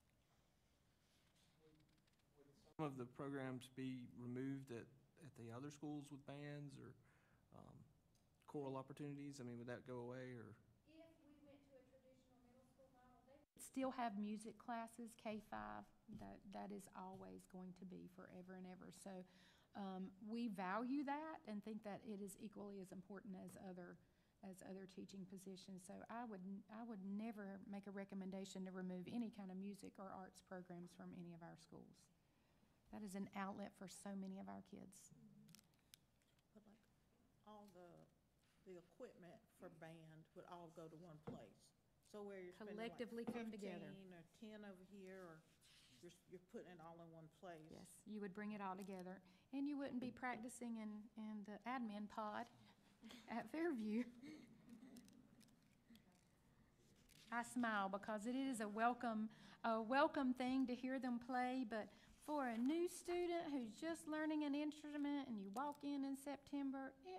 Speaker 6: Would some of the programs be removed at, at the other schools with bands or um, choral opportunities? I mean, would that go away, or?
Speaker 5: If we went to a traditional middle school model, they would still have music classes, K five. That, that is always going to be forever and ever. So um, we value that and think that it is equally as important as other, as other teaching positions. So I would, I would never make a recommendation to remove any kind of music or arts programs from any of our schools. That is an outlet for so many of our kids.
Speaker 11: But like, all the, the equipment for band would all go to one place. So where you're spending like
Speaker 5: Collectively come together.
Speaker 11: fifteen or ten over here, or you're, you're putting it all in one place.
Speaker 5: Yes, you would bring it all together, and you wouldn't be practicing in, in the admin pod at Fairview. I smile because it is a welcome, a welcome thing to hear them play, but for a new student who's just learning an instrument and you walk in in September, it,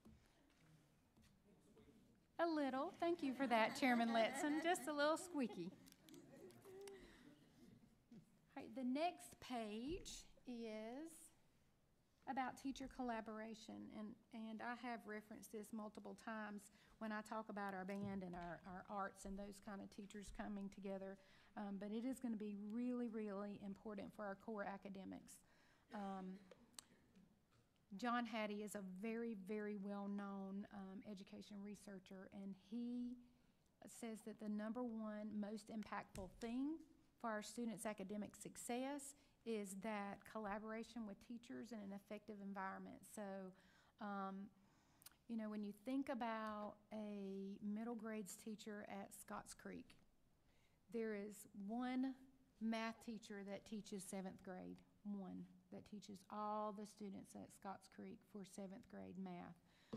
Speaker 5: a little, thank you for that, Chairman Letson, just a little squeaky. All right, the next page is about teacher collaboration, and, and I have referenced this multiple times when I talk about our band and our, our arts and those kind of teachers coming together, um, but it is going to be really, really important for our core academics. Um, John Hattie is a very, very well-known um, education researcher, and he says that the number one most impactful thing for our students' academic success is that collaboration with teachers in an effective environment. So, um, you know, when you think about a middle grades teacher at Scotts Creek, there is one math teacher that teaches seventh grade, one that teaches all the students at Scotts Creek for seventh grade math.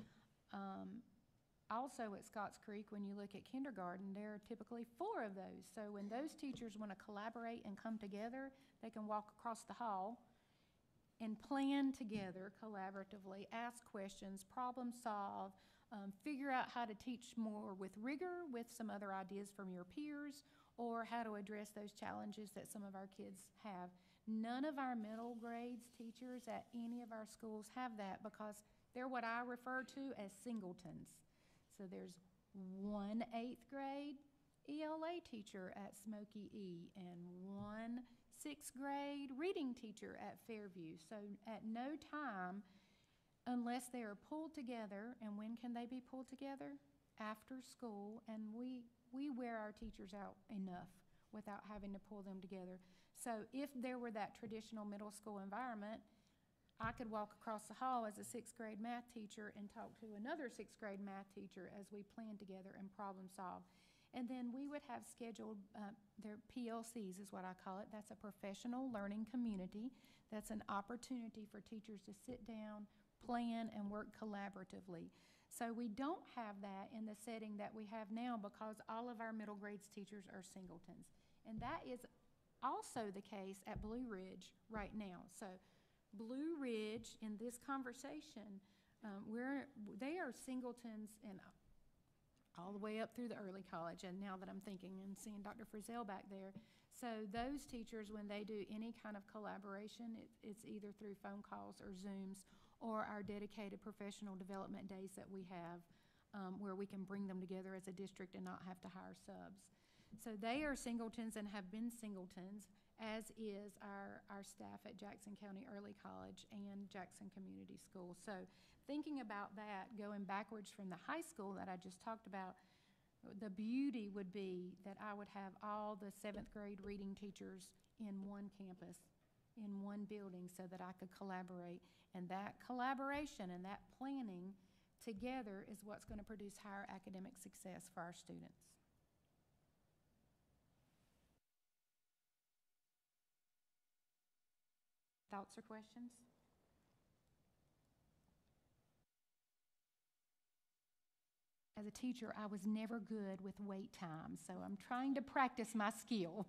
Speaker 5: Um, Also at Scotts Creek, when you look at kindergarten, there are typically four of those. So when those teachers want to collaborate and come together, they can walk across the hall and plan together collaboratively, ask questions, problem solve, um, figure out how to teach more with rigor, with some other ideas from your peers, or how to address those challenges that some of our kids have. None of our middle grades teachers at any of our schools have that because they're what I refer to as singletons. So there's one eighth grade E L A teacher at Smoky E and one sixth grade reading teacher at Fairview. So at no time, unless they are pulled together, and when can they be pulled together? After school, and we, we wear our teachers out enough without having to pull them together. So if there were that traditional middle school environment, I could walk across the hall as a sixth grade math teacher and talk to another sixth grade math teacher as we plan together and problem solve. And then we would have scheduled, uh, their P L Cs is what I call it. That's a professional learning community. That's an opportunity for teachers to sit down, plan, and work collaboratively. So we don't have that in the setting that we have now because all of our middle grades teachers are singletons. And that is also the case at Blue Ridge right now. So Blue Ridge, in this conversation, um, we're, they are singletons and all the way up through the early college, and now that I'm thinking and seeing Doctor Frizzell back there. So those teachers, when they do any kind of collaboration, it, it's either through phone calls or Zooms or our dedicated professional development days that we have um, where we can bring them together as a district and not have to hire subs. So they are singletons and have been singletons, as is our, our staff at Jackson County Early College and Jackson Community School. So thinking about that, going backwards from the high school that I just talked about, the beauty would be that I would have all the seventh grade reading teachers in one campus, in one building, so that I could collaborate. And that collaboration and that planning together is what's going to produce higher academic success for our students. Thoughts or questions? As a teacher, I was never good with wait time, so I'm trying to practice my skill.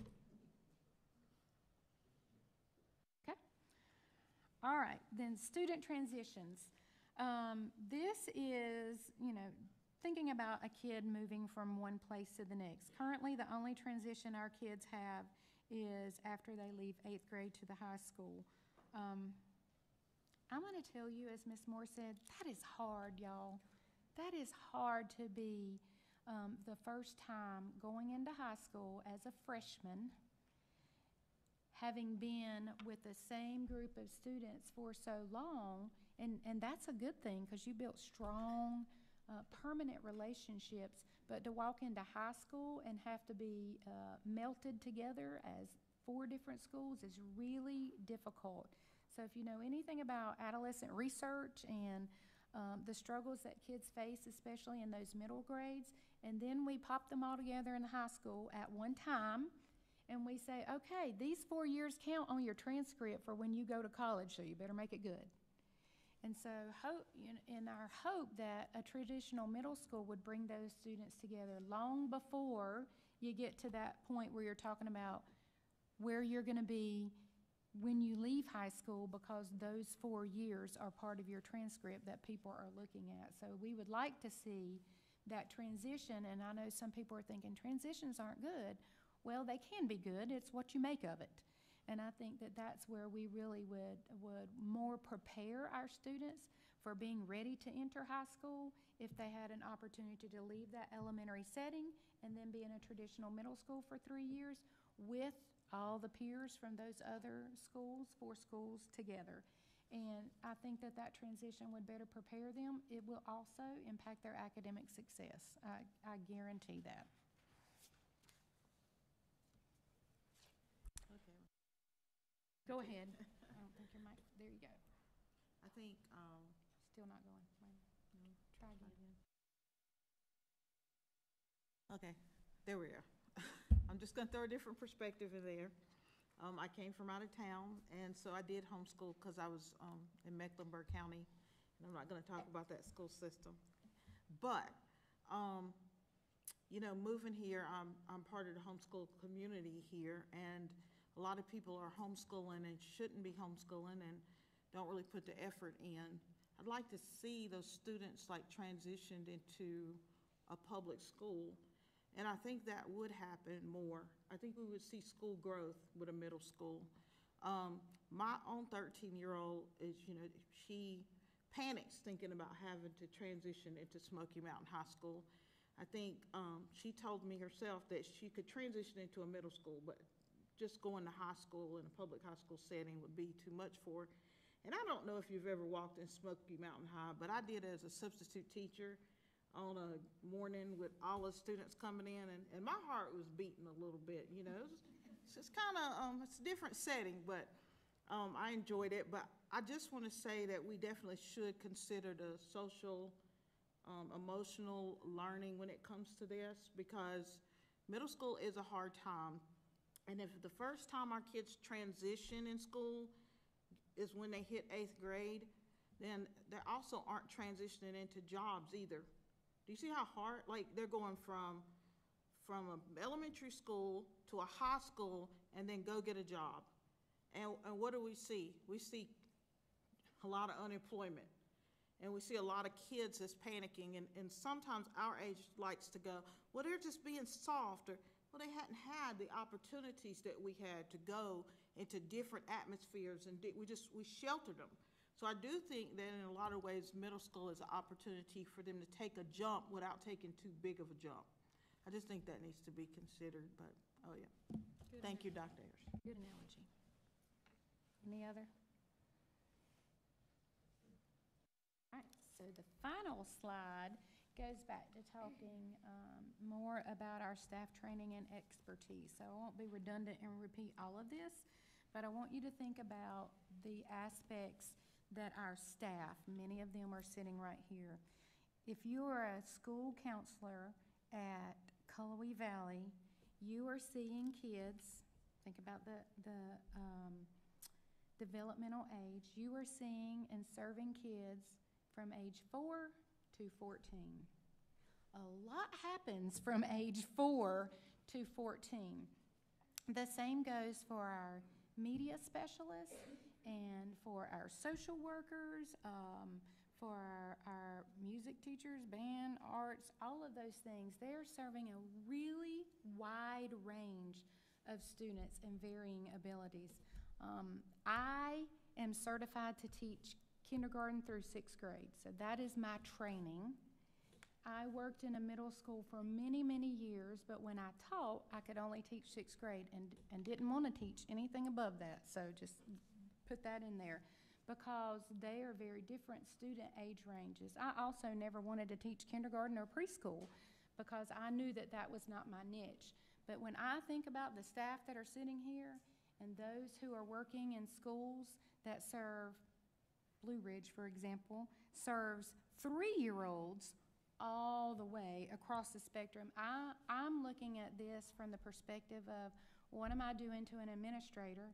Speaker 5: Okay. All right, then student transitions. Um, this is, you know, thinking about a kid moving from one place to the next. Currently, the only transition our kids have is after they leave eighth grade to the high school. Um, I'm going to tell you, as Miz Moore said, that is hard, y'all. That is hard to be um, the first time going into high school as a freshman, having been with the same group of students for so long, and, and that's a good thing because you built strong, uh, permanent relationships. But to walk into high school and have to be uh, melted together as four different schools is really difficult. So if you know anything about adolescent research and um, the struggles that kids face, especially in those middle grades, and then we pop them all together in the high school at one time, and we say, okay, these four years count on your transcript for when you go to college, so you better make it good. And so hope, in, in our hope that a traditional middle school would bring those students together long before you get to that point where you're talking about where you're going to be when you leave high school, because those four years are part of your transcript that people are looking at. So we would like to see that transition, and I know some people are thinking transitions aren't good. Well, they can be good. It's what you make of it. And I think that that's where we really would, would more prepare our students for being ready to enter high school if they had an opportunity to leave that elementary setting and then be in a traditional middle school for three years with all the peers from those other schools, four schools together. And I think that that transition would better prepare them. It will also impact their academic success. I, I guarantee that.
Speaker 11: Okay.
Speaker 5: Go ahead. I don't think your mic, there you go.
Speaker 11: I think, um,
Speaker 5: Still not going. Wait a minute.
Speaker 11: no,
Speaker 5: Try again.
Speaker 11: okay, there we are. I'm just gonna throw a different perspective in there. Um, I came from out of town, and so I did homeschool because I was, um, in Mecklenburg County, and I'm not gonna talk about that school system. But, um, you know, moving here, I'm, I'm part of the homeschool community here, and a lot of people are homeschooling and shouldn't be homeschooling and don't really put the effort in. I'd like to see those students like transitioned into a public school, and I think that would happen more. I think we would see school growth with a middle school. Um, my own thirteen-year-old is, you know, she panics thinking about having to transition into Smoky Mountain High School. I think um, she told me herself that she could transition into a middle school, but just going to high school in a public high school setting would be too much for her. And I don't know if you've ever walked in Smoky Mountain High, but I did as a substitute teacher on a morning with all the students coming in, and, and my heart was beating a little bit, you know. It's just kind of, um, it's a different setting, but um, I enjoyed it. But I just want to say that we definitely should consider the social, um, emotional learning when it comes to this, because middle school is a hard time. And if the first time our kids transition in school is when they hit eighth grade, then they also aren't transitioning into jobs either. Do you see how hard, like they're going from, from an elementary school to a high school and then go get a job? And, and what do we see? We see a lot of unemployment, and we see a lot of kids that's panicking, and, and sometimes our age likes to go, well, they're just being soft, or well, they hadn't had the opportunities that we had to go into different atmospheres, and we just, we sheltered them. So I do think that in a lot of ways, middle school is an opportunity for them to take a jump without taking too big of a jump. I just think that needs to be considered, but, oh yeah.
Speaker 5: Good
Speaker 11: Thank you, Doctor Ayers.
Speaker 5: Good analogy. Any other? All right, so the final slide goes back to talking um, more about our staff training and expertise. So I won't be redundant and repeat all of this, but I want you to think about the aspects that our staff, many of them are sitting right here. If you are a school counselor at Cullowhee Valley, you are seeing kids, think about the, the um, developmental age, you are seeing and serving kids from age four to fourteen. A lot happens from age four to fourteen. The same goes for our media specialists and for our social workers, um, for our, our music teachers, band, arts, all of those things. They're serving a really wide range of students and varying abilities. Um, I am certified to teach kindergarten through sixth grade, so that is my training. I worked in a middle school for many, many years, but when I taught, I could only teach sixth grade and, and didn't want to teach anything above that, so just put that in there, because they are very different student age ranges. I also never wanted to teach kindergarten or preschool because I knew that that was not my niche. But when I think about the staff that are sitting here and those who are working in schools that serve, Blue Ridge, for example, serves three-year-olds all the way across the spectrum. I, I'm looking at this from the perspective of, what am I doing to an administrator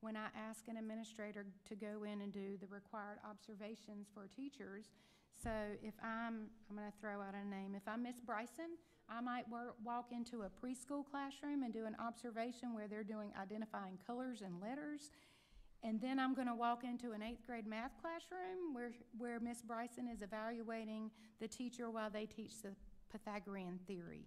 Speaker 5: when I ask an administrator to go in and do the required observations for teachers. So if I'm, I'm going to throw out a name, if I'm Miss Bryson, I might wor- walk into a preschool classroom and do an observation where they're doing identifying colors and letters. And then I'm going to walk into an eighth grade math classroom where, where Miss Bryson is evaluating the teacher while they teach the Pythagorean theory.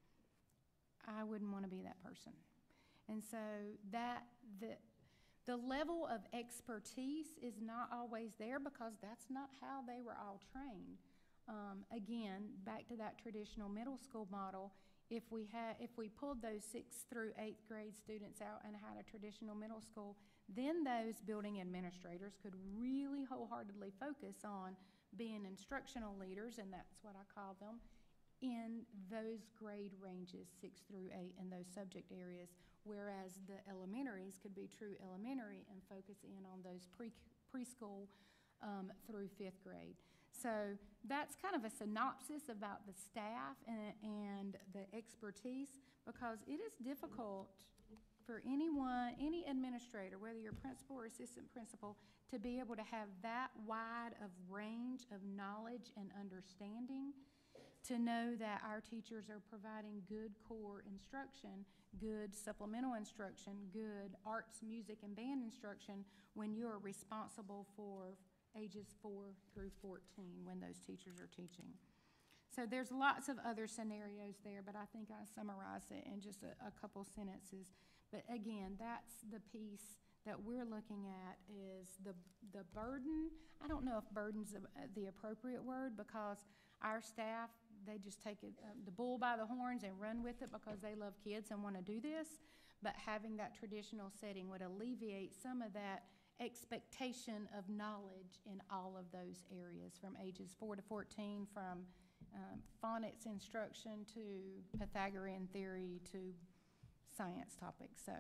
Speaker 5: I wouldn't want to be that person. And so that, the, the level of expertise is not always there because that's not how they were all trained. Um, again, back to that traditional middle school model, if we had, if we pulled those sixth through eighth grade students out and had a traditional middle school, then those building administrators could really wholeheartedly focus on being instructional leaders, and that's what I call them, in those grade ranges, six through eight, in those subject areas, whereas the elementaries could be true elementary and focus in on those pre preschool um, through fifth grade. So that's kind of a synopsis about the staff and, and the expertise, because it is difficult for anyone, any administrator, whether you're principal or assistant principal, to be able to have that wide of range of knowledge and understanding to know that our teachers are providing good core instruction, good supplemental instruction, good arts, music, and band instruction when you're responsible for ages four through fourteen when those teachers are teaching. So there's lots of other scenarios there, but I think I summarized it in just a, a couple sentences. But again, that's the piece that we're looking at is the, the burden. I don't know if burden's the, the appropriate word, because our staff, they just take it, uh, the bull by the horns and run with it because they love kids and want to do this. But having that traditional setting would alleviate some of that expectation of knowledge in all of those areas, from ages four to fourteen, from um, phonics instruction to Pythagorean theory to science topics. So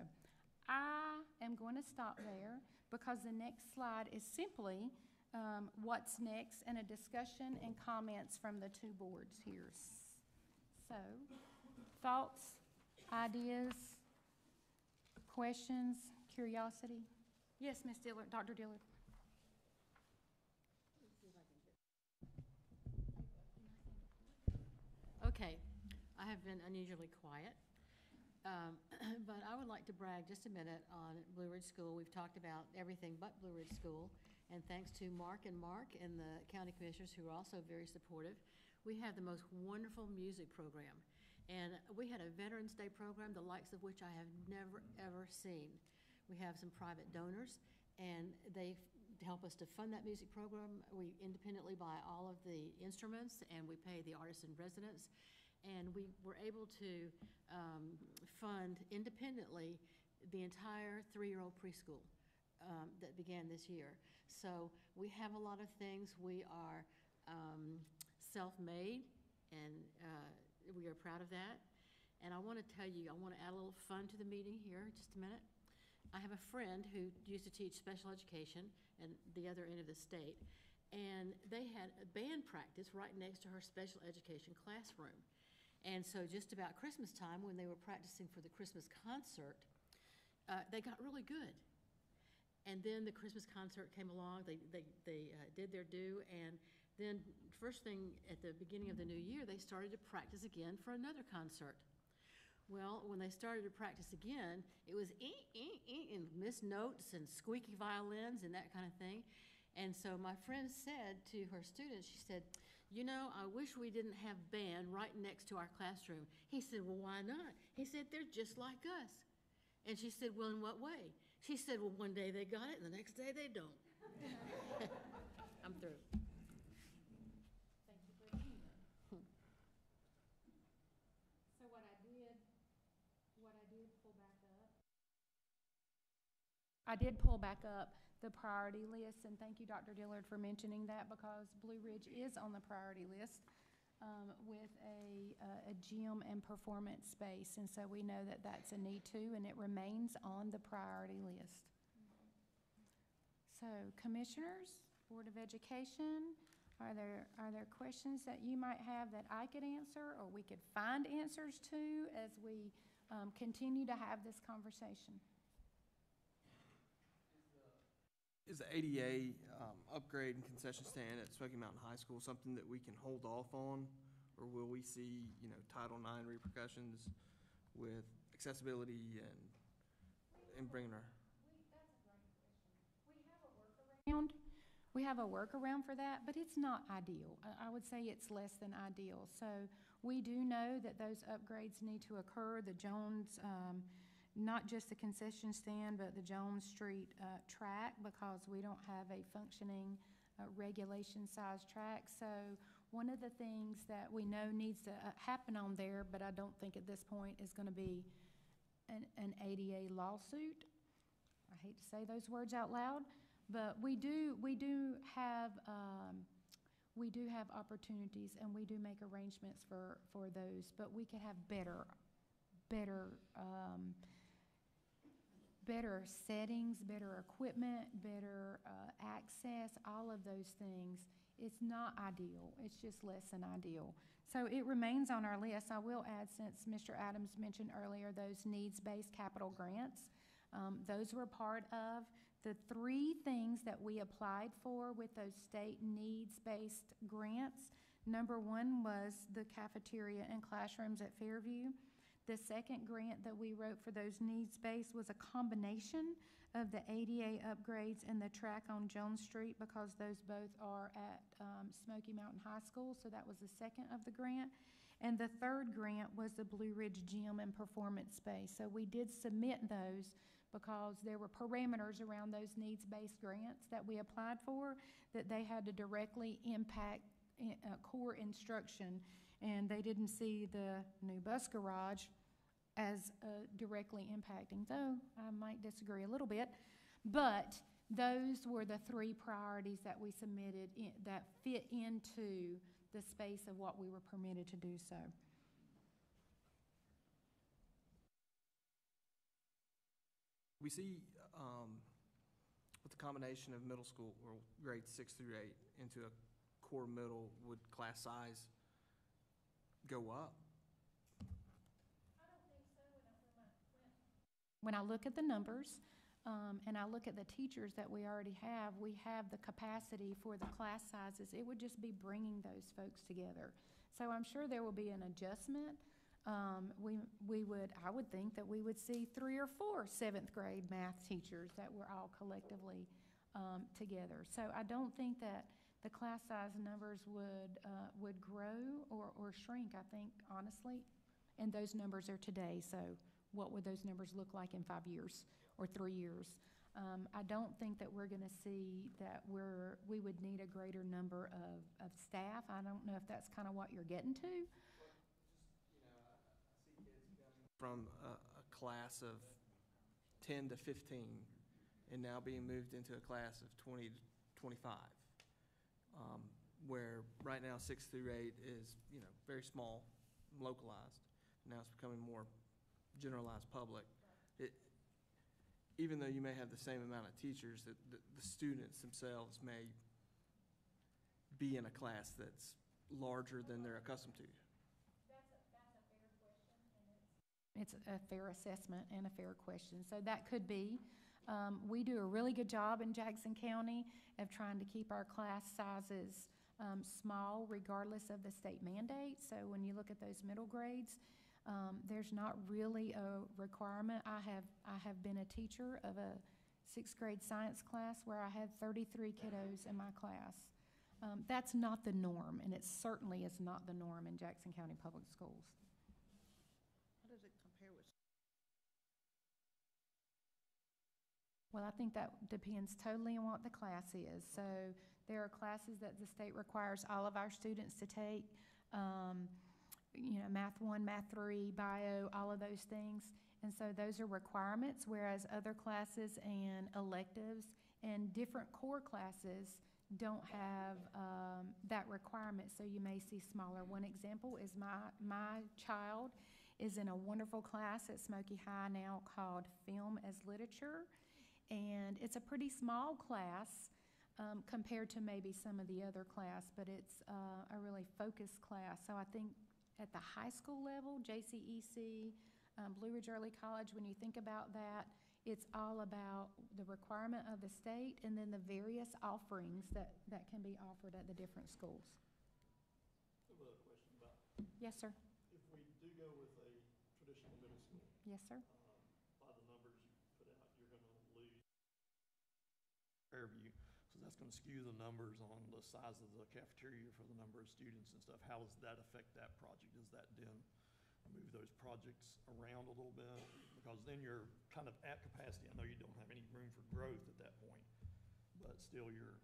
Speaker 5: I am going to stop there because the next slide is simply um, what's next and a discussion and comments from the two boards here. So thoughts, ideas, questions, curiosity? Yes, Miz Dillard, Doctor Dillard.
Speaker 12: Okay, I have been unusually quiet, um, but I would like to brag just a minute on Blue Ridge School. We've talked about everything but Blue Ridge School, and thanks to Mark and Mark and the county commissioners who are also very supportive, we have the most wonderful music program. And we had a Veterans Day program, the likes of which I have never, ever seen. We have some private donors, and they help us to fund that music program. We independently buy all of the instruments, and we pay the artists in residence. And we were able to um, fund independently the entire three-year-old preschool um, that began this year. So we have a lot of things. We are um, self-made, and uh, we are proud of that. And I want to tell you, I want to add a little fun to the meeting here, just a minute. I have a friend who used to teach special education at the other end of the state, and they had a band practice right next to her special education classroom. And so just about Christmas time, when they were practicing for the Christmas concert, uh, they got really good. And then the Christmas concert came along, they, they, they uh, did their due, and then first thing at the beginning of the new year, they started to practice again for another concert. Well, when they started to practice again, it was ee, ee, ee, and missed notes and squeaky violins and that kind of thing. And so my friend said to her students, she said, you know, I wish we didn't have band right next to our classroom. He said, well, why not? He said, they're just like us. And she said, well, in what way? She said, well, one day they got it and the next day they don't. I'm through.
Speaker 5: Thank you for being there. So what I did, what I did pull back up, I did pull back up the priority list, and thank you, Doctor Dillard, for mentioning that, because Blue Ridge is on the priority list um, with a, uh, a gym and performance space, and so we know that that's a need too, and it remains on the priority list. So, commissioners, Board of Education, are there are there questions that you might have that I could answer, or we could find answers to as we um, continue to have this conversation?
Speaker 6: Is the A D A um, upgrade and concession stand at Smoky Mountain High School something that we can hold off on? Or will we see, you know, Title nine repercussions with accessibility and, and bringing our?
Speaker 5: Around. We have a workaround for that, but it's not ideal. I, I would say it's less than ideal. So we do know that those upgrades need to occur. The Jones, um, not just the concession stand, but the Jones Street uh, track, because we don't have a functioning uh, regulation-sized track. So one of the things that we know needs to uh, happen on there, but I don't think at this point is going to be an, an A D A lawsuit. I hate to say those words out loud. But we do, we do have, um, we do have opportunities, and we do make arrangements for, for those, but we could have better, better, um, better settings, better equipment, better, uh, access, all of those things. It's not ideal. It's just less than ideal. So it remains on our list. I will add, since Mister Adams mentioned earlier, those needs-based capital grants. Um, those were part of the three things that we applied for with those state needs-based grants. Number one was the cafeteria and classrooms at Fairview. The second grant that we wrote for those needs-based was a combination of the A D A upgrades and the track on Jones Street, because those both are at um, Smoky Mountain High School, so that was the second of the grant. And the third grant was the Blue Ridge Gym and Performance Space. So we did submit those because there were parameters around those needs-based grants that we applied for, that they had to directly impact uh, core instruction, and they didn't see the new bus garage as uh, directly impacting, though I might disagree a little bit. But those were the three priorities that we submitted in, that fit into the space of what we were permitted to do so.
Speaker 6: We see um, with the combination of middle school, or grades six through eight, into a core middle, would class size go up?
Speaker 5: I don't think so. When I look at the numbers, um, and I look at the teachers that we already have, we have the capacity for the class sizes. It would just be bringing those folks together. So I'm sure there will be an adjustment. Um, we, we would, I would think that we would see three or four seventh grade math teachers that were all collectively um, together. So I don't think that the class size numbers would, uh, would grow or, or shrink, I think, honestly. And those numbers are today, so what would those numbers look like in five years or three years? Um, I don't think that we're gonna see that we're, we would need a greater number of, of staff. I don't know if that's kind of what you're getting to.
Speaker 6: From a, a class of ten to fifteen, and now being moved into a class of twenty to twenty-five, um, where right now six through eight is, you know, very small, localized. Now it's becoming more generalized public. It, even though you may have the same amount of teachers, that the, the students themselves may be in a class that's larger than they're accustomed to.
Speaker 5: It's a fair assessment and a fair question. So that could be. Um, we do a really good job in Jackson County of trying to keep our class sizes um, small regardless of the state mandate. So when you look at those middle grades, um, there's not really a requirement. I have, I have been a teacher of a sixth grade science class where I had thirty-three kiddos in my class. Um, that's not the norm, and it certainly is not the norm in Jackson County Public Schools.
Speaker 11: How does it compare with?
Speaker 5: Well, I think that depends totally on what the class is. So there are classes that the state requires all of our students to take, um, you know, math one, math three, bio, all of those things. And so those are requirements, whereas other classes and electives and different core classes don't have um, that requirement, so you may see smaller. One example is my, my child is in a wonderful class at Smoky High now called Film as Literature. And it's a pretty small class um, compared to maybe some of the other class, but it's uh, a really focused class. So I think at the high school level, J C E C, um, Blue Ridge Early College, when you think about that, It's all about the requirement of the state and then the various offerings that, that can be offered at the different schools.
Speaker 8: I have a question about,
Speaker 5: Yes, sir.
Speaker 8: if we do go with a traditional middle school,
Speaker 5: Yes, sir.
Speaker 8: um, by the numbers you put out, you're gonna lose Fairview. So that's gonna skew the numbers on the size of the cafeteria for the number of students and stuff. How does that affect that project? Does that then move those projects around a little bit? Because then you're kind of at capacity. I know you don't have any room for growth at that point, but still you're,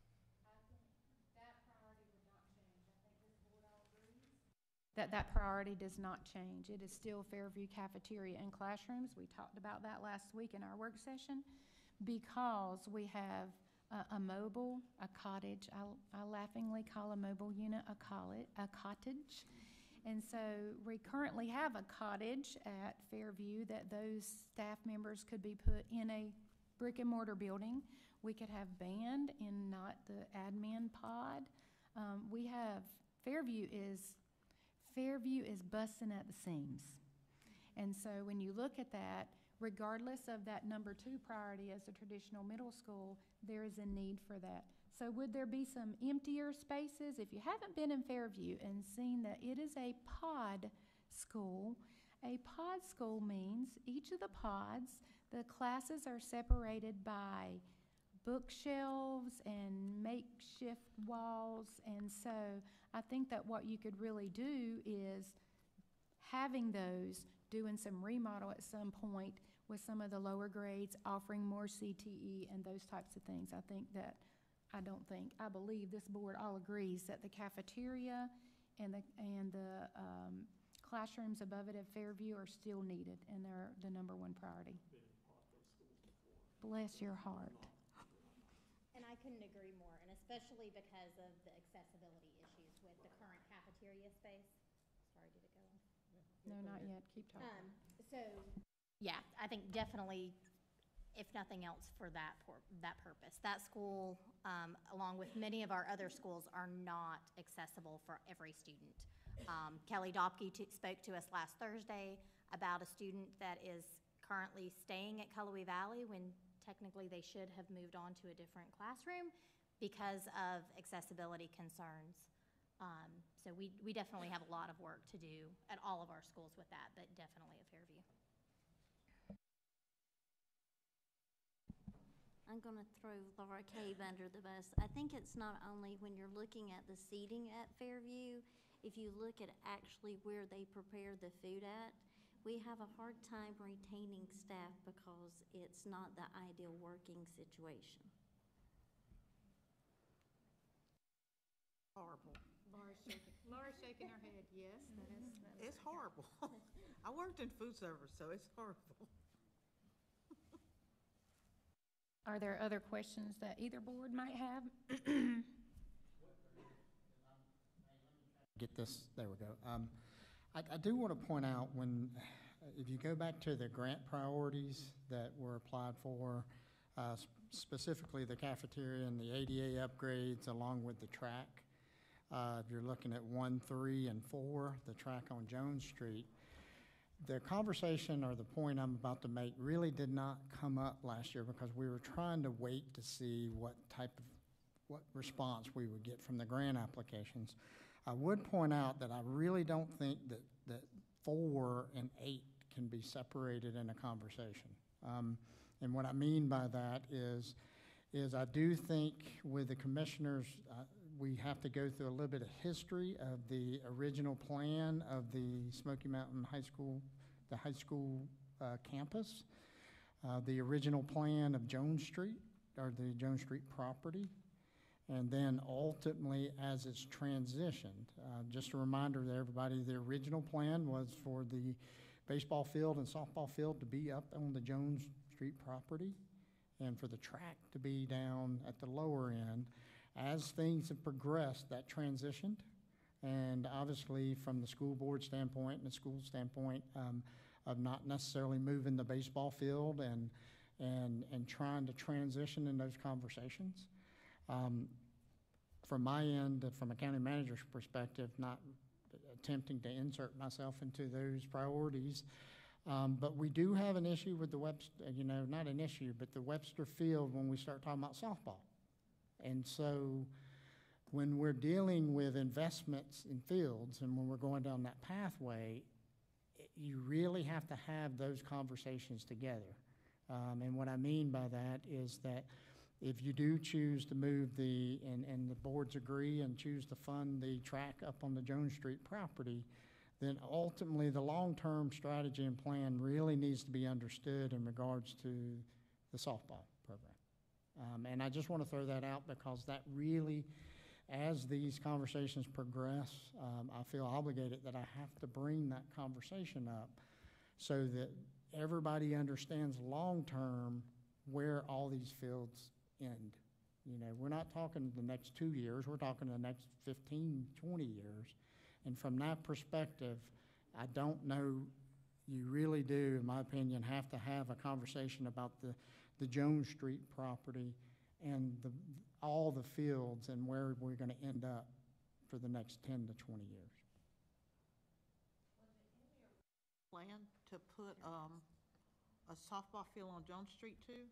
Speaker 5: That that priority does not change. It is still Fairview cafeteria and classrooms. We talked about that last week in our work session because we have a, a mobile, a cottage. I, I laughingly call a mobile unit a collet, a cottage. And so we currently have a cottage at Fairview that those staff members could be put in a brick and mortar building. We could have band in not the admin pod. Um, we have, Fairview is, Fairview is busting at the seams. And so when you look at that, regardless of that number two priority as a traditional middle school, there is a need for that. So would there be some emptier spaces? If you haven't been in Fairview and seen that it is a pod school, a pod school means each of the pods, the classes are separated by bookshelves and makeshift walls. And so I think that what you could really do is having those, doing some remodel at some point with some of the lower grades, offering more C T E and those types of things. I think that, I don't think, I believe this board all agrees that the cafeteria and the, and the um, classrooms above it at Fairview are still needed, and they're the number one priority. Bless your heart.
Speaker 3: And I couldn't agree more, and especially because of the accessibility issues with the current cafeteria space. Sorry, did it go off?
Speaker 5: No, not yet. Keep talking.
Speaker 3: Um, so, yeah, I think definitely, if nothing else, for that, por- that purpose. That school, um, along with many of our other schools, are not accessible for every student. Um, Kelly Dopke t- spoke to us last Thursday about a student that is currently staying at Cullowhee Valley when technically they should have moved on to a different classroom because of accessibility concerns. Um, so we, we definitely have a lot of work to do at all of our schools with that, but definitely at Fairview.
Speaker 13: I'm going to throw Laura Cave under the bus. I think it's not only when you're looking at the seating at Fairview, if you look at actually where they prepare the food at, we have a hard time retaining staff because it's not the ideal working situation.
Speaker 11: Horrible.
Speaker 5: Laura's shaking, Laura's shaking her head, yes, that is. That is
Speaker 11: It's horrible. I worked in food service, so it's horrible.
Speaker 5: Are there other questions that either board might have?
Speaker 1: Get this, there we go. Um, I, I do want to point out when, if you go back to the grant priorities that were applied for, uh, sp- specifically the cafeteria and the A D A upgrades along with the track, uh, if you're looking at one, three, and four, the track on Jones Street, the conversation or the point I'm about to make really did not come up last year because we were trying to wait to see what type of, what response we would get from the grant applications. I would point out that I really don't think that, that four and eight can be separated in a conversation. Um, and what I mean by that is, is I do think with the commissioners, uh, we have to go through a little bit of history of the original plan of the Smoky Mountain High School, the high school uh, campus, uh, the original plan of Jones Street, or the Jones Street property, and then ultimately as it's transitioned. Uh, just a reminder to everybody, the original plan was for the baseball field and softball field to be up on the Jones Street property and for the track to be down at the lower end. As things have progressed, that transitioned. And obviously from the school board standpoint and the school standpoint um, of not necessarily moving the baseball field and, and, and trying to transition in those conversations. Um, from my end, uh, from a county manager's perspective, not attempting to insert myself into those priorities, Um, but we do have an issue with the Webster, you know, not an issue, but the Webster Field when we start talking about softball. And so when we're dealing with investments in fields and when we're going down that pathway, it- you really have to have those conversations together. Um, and what I mean by that is that if you do choose to move the, and, and the boards agree and choose to fund the track up on the Jones Street property, then ultimately the long-term strategy and plan really needs to be understood in regards to the softball program. Um, and I just want to throw that out because that really, as these conversations progress, um, I feel obligated that I have to bring that conversation up so that everybody understands long-term where all these fields end. You know, we're not talking the next two years, we're talking the next fifteen, twenty years. And from that perspective, I don't know, you really do, in my opinion, have to have a conversation about the, the Jones Street property and the, all the fields and where we're gonna end up for the next ten to twenty years.
Speaker 11: Plan to put, um, a softball field on Jones Street too?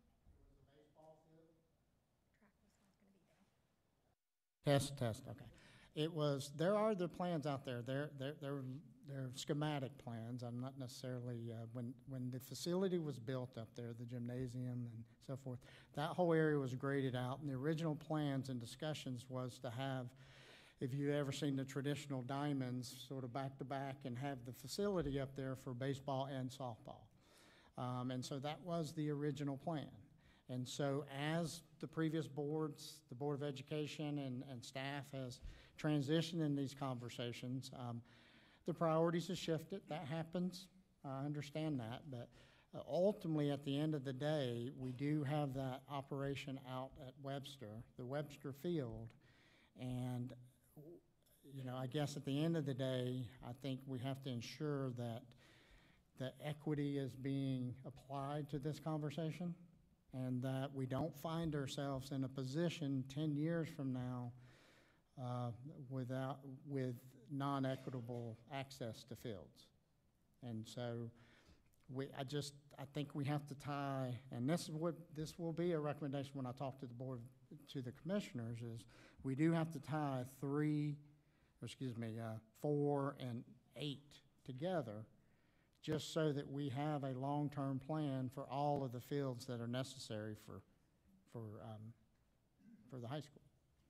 Speaker 1: Test, test, okay. It was, there are the plans out there. They're, they're, they're, they're schematic plans. I'm not necessarily, uh, when, when the facility was built up there, the gymnasium and so forth, that whole area was graded out, and the original plans and discussions was to have, if you've ever seen the traditional diamonds, sort of back to back, and have the facility up there for baseball and softball. Um, and so that was the original plan. And so as the previous boards, the Board of Education and, and staff has transitioned in these conversations, um, the priorities have shifted. That happens. I understand that. But uh, ultimately, at the end of the day, we do have that operation out at Webster, the Webster Field. And, you know, I guess at the end of the day, I think we have to ensure that that equity is being applied to this conversation, and that we don't find ourselves in a position ten years from now uh, without, with non-equitable access to fields. And so we, I just, I think we have to tie, and this is what, this will be a recommendation when I talk to the board, to the commissioners, is we do have to tie three, or excuse me, uh, four and eight together, just so that we have a long-term plan for all of the fields that are necessary for, for, um, for the high school.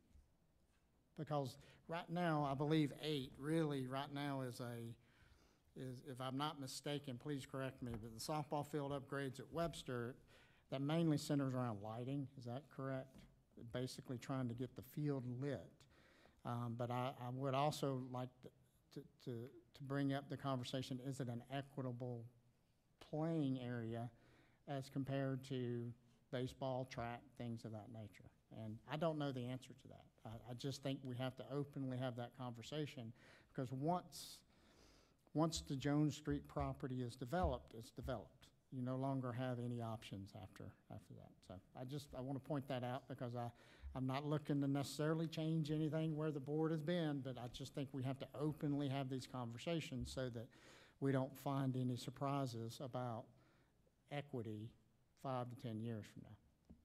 Speaker 1: Because right now, I believe eight, really, right now is a, is, if I'm not mistaken, please correct me, but the softball field upgrades at Webster, that mainly centers around lighting, is that correct? Basically trying to get the field lit. Um, but I, I would also like to, to, to, to bring up the conversation, is it an equitable playing area as compared to baseball, track, things of that nature? And I don't know the answer to that. I, I just think we have to openly have that conversation, because once, once the Jones Street property is developed, it's developed. You no longer have any options after, after that. So I just, I want to point that out, because I, I'm not looking to necessarily change anything where the board has been, but I just think we have to openly have these conversations so that we don't find any surprises about equity five to ten years from now.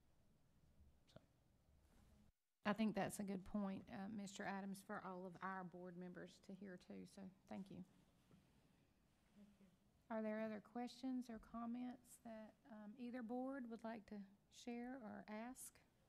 Speaker 1: So.
Speaker 5: I think that's a good point, uh, Mister Adams, for all of our board members to hear too, so thank you. Are there other questions or comments that um, either board would like to share or ask?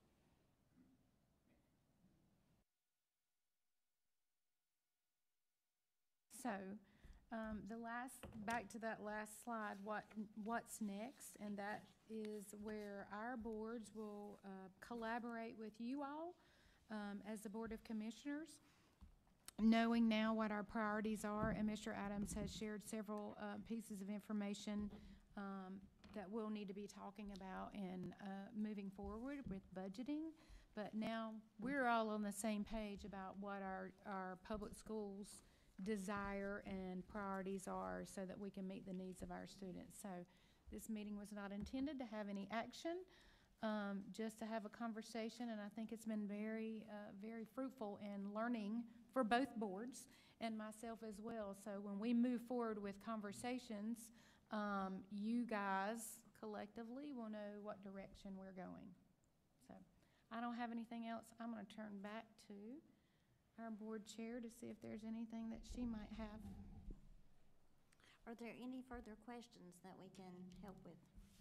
Speaker 5: So, um, the last, back to that last slide, what, what's next? And that is where our boards will uh, collaborate with you all um, as the Board of Commissioners, knowing now what our priorities are. And Mister Adams has shared several uh, pieces of information um, that we'll need to be talking about and uh, moving forward with budgeting. But now we're all on the same page about what our, our public schools desire and priorities are, so that we can meet the needs of our students. So this meeting was not intended to have any action, um, just to have a conversation, and I think it's been very, uh, very fruitful in learning for both boards and myself as well. So when we move forward with conversations, um, you guys collectively will know what direction we're going. So I don't have anything else. I'm going to turn back to our board chair to see if there's anything that she might have.
Speaker 13: Are there any further questions that we can help with?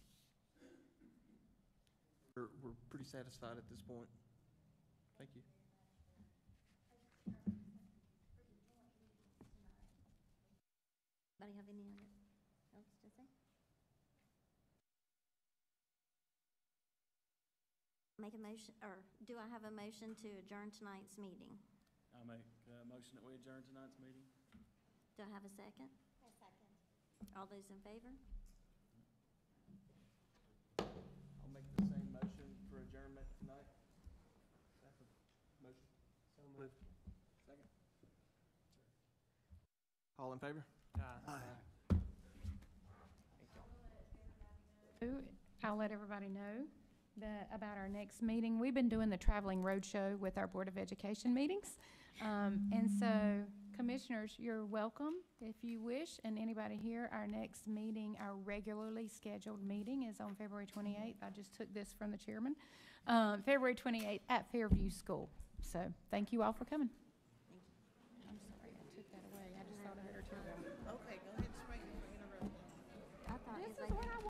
Speaker 6: We're, we're pretty satisfied at this point. Thank you.
Speaker 13: Anybody have any other else to say? Make a motion, or do I have a motion to adjourn tonight's meeting?
Speaker 4: I'll make a motion that we adjourn tonight's meeting.
Speaker 13: Do I have a second?
Speaker 3: A second.
Speaker 13: All those in favor?
Speaker 6: I'll make the same motion for adjournment tonight. Staff of motion. So moved. Second. All in favor?
Speaker 2: Aye.
Speaker 5: I'll let everybody know that, about our next meeting. We've been doing the traveling roadshow with our Board of Education meetings. Um, and so, commissioners, you're welcome if you wish, and anybody here, our next meeting, our regularly scheduled meeting is on February twenty-eighth. I just took this from the chairman. Um, February twenty-eighth at Fairview School. So, thank you all for coming.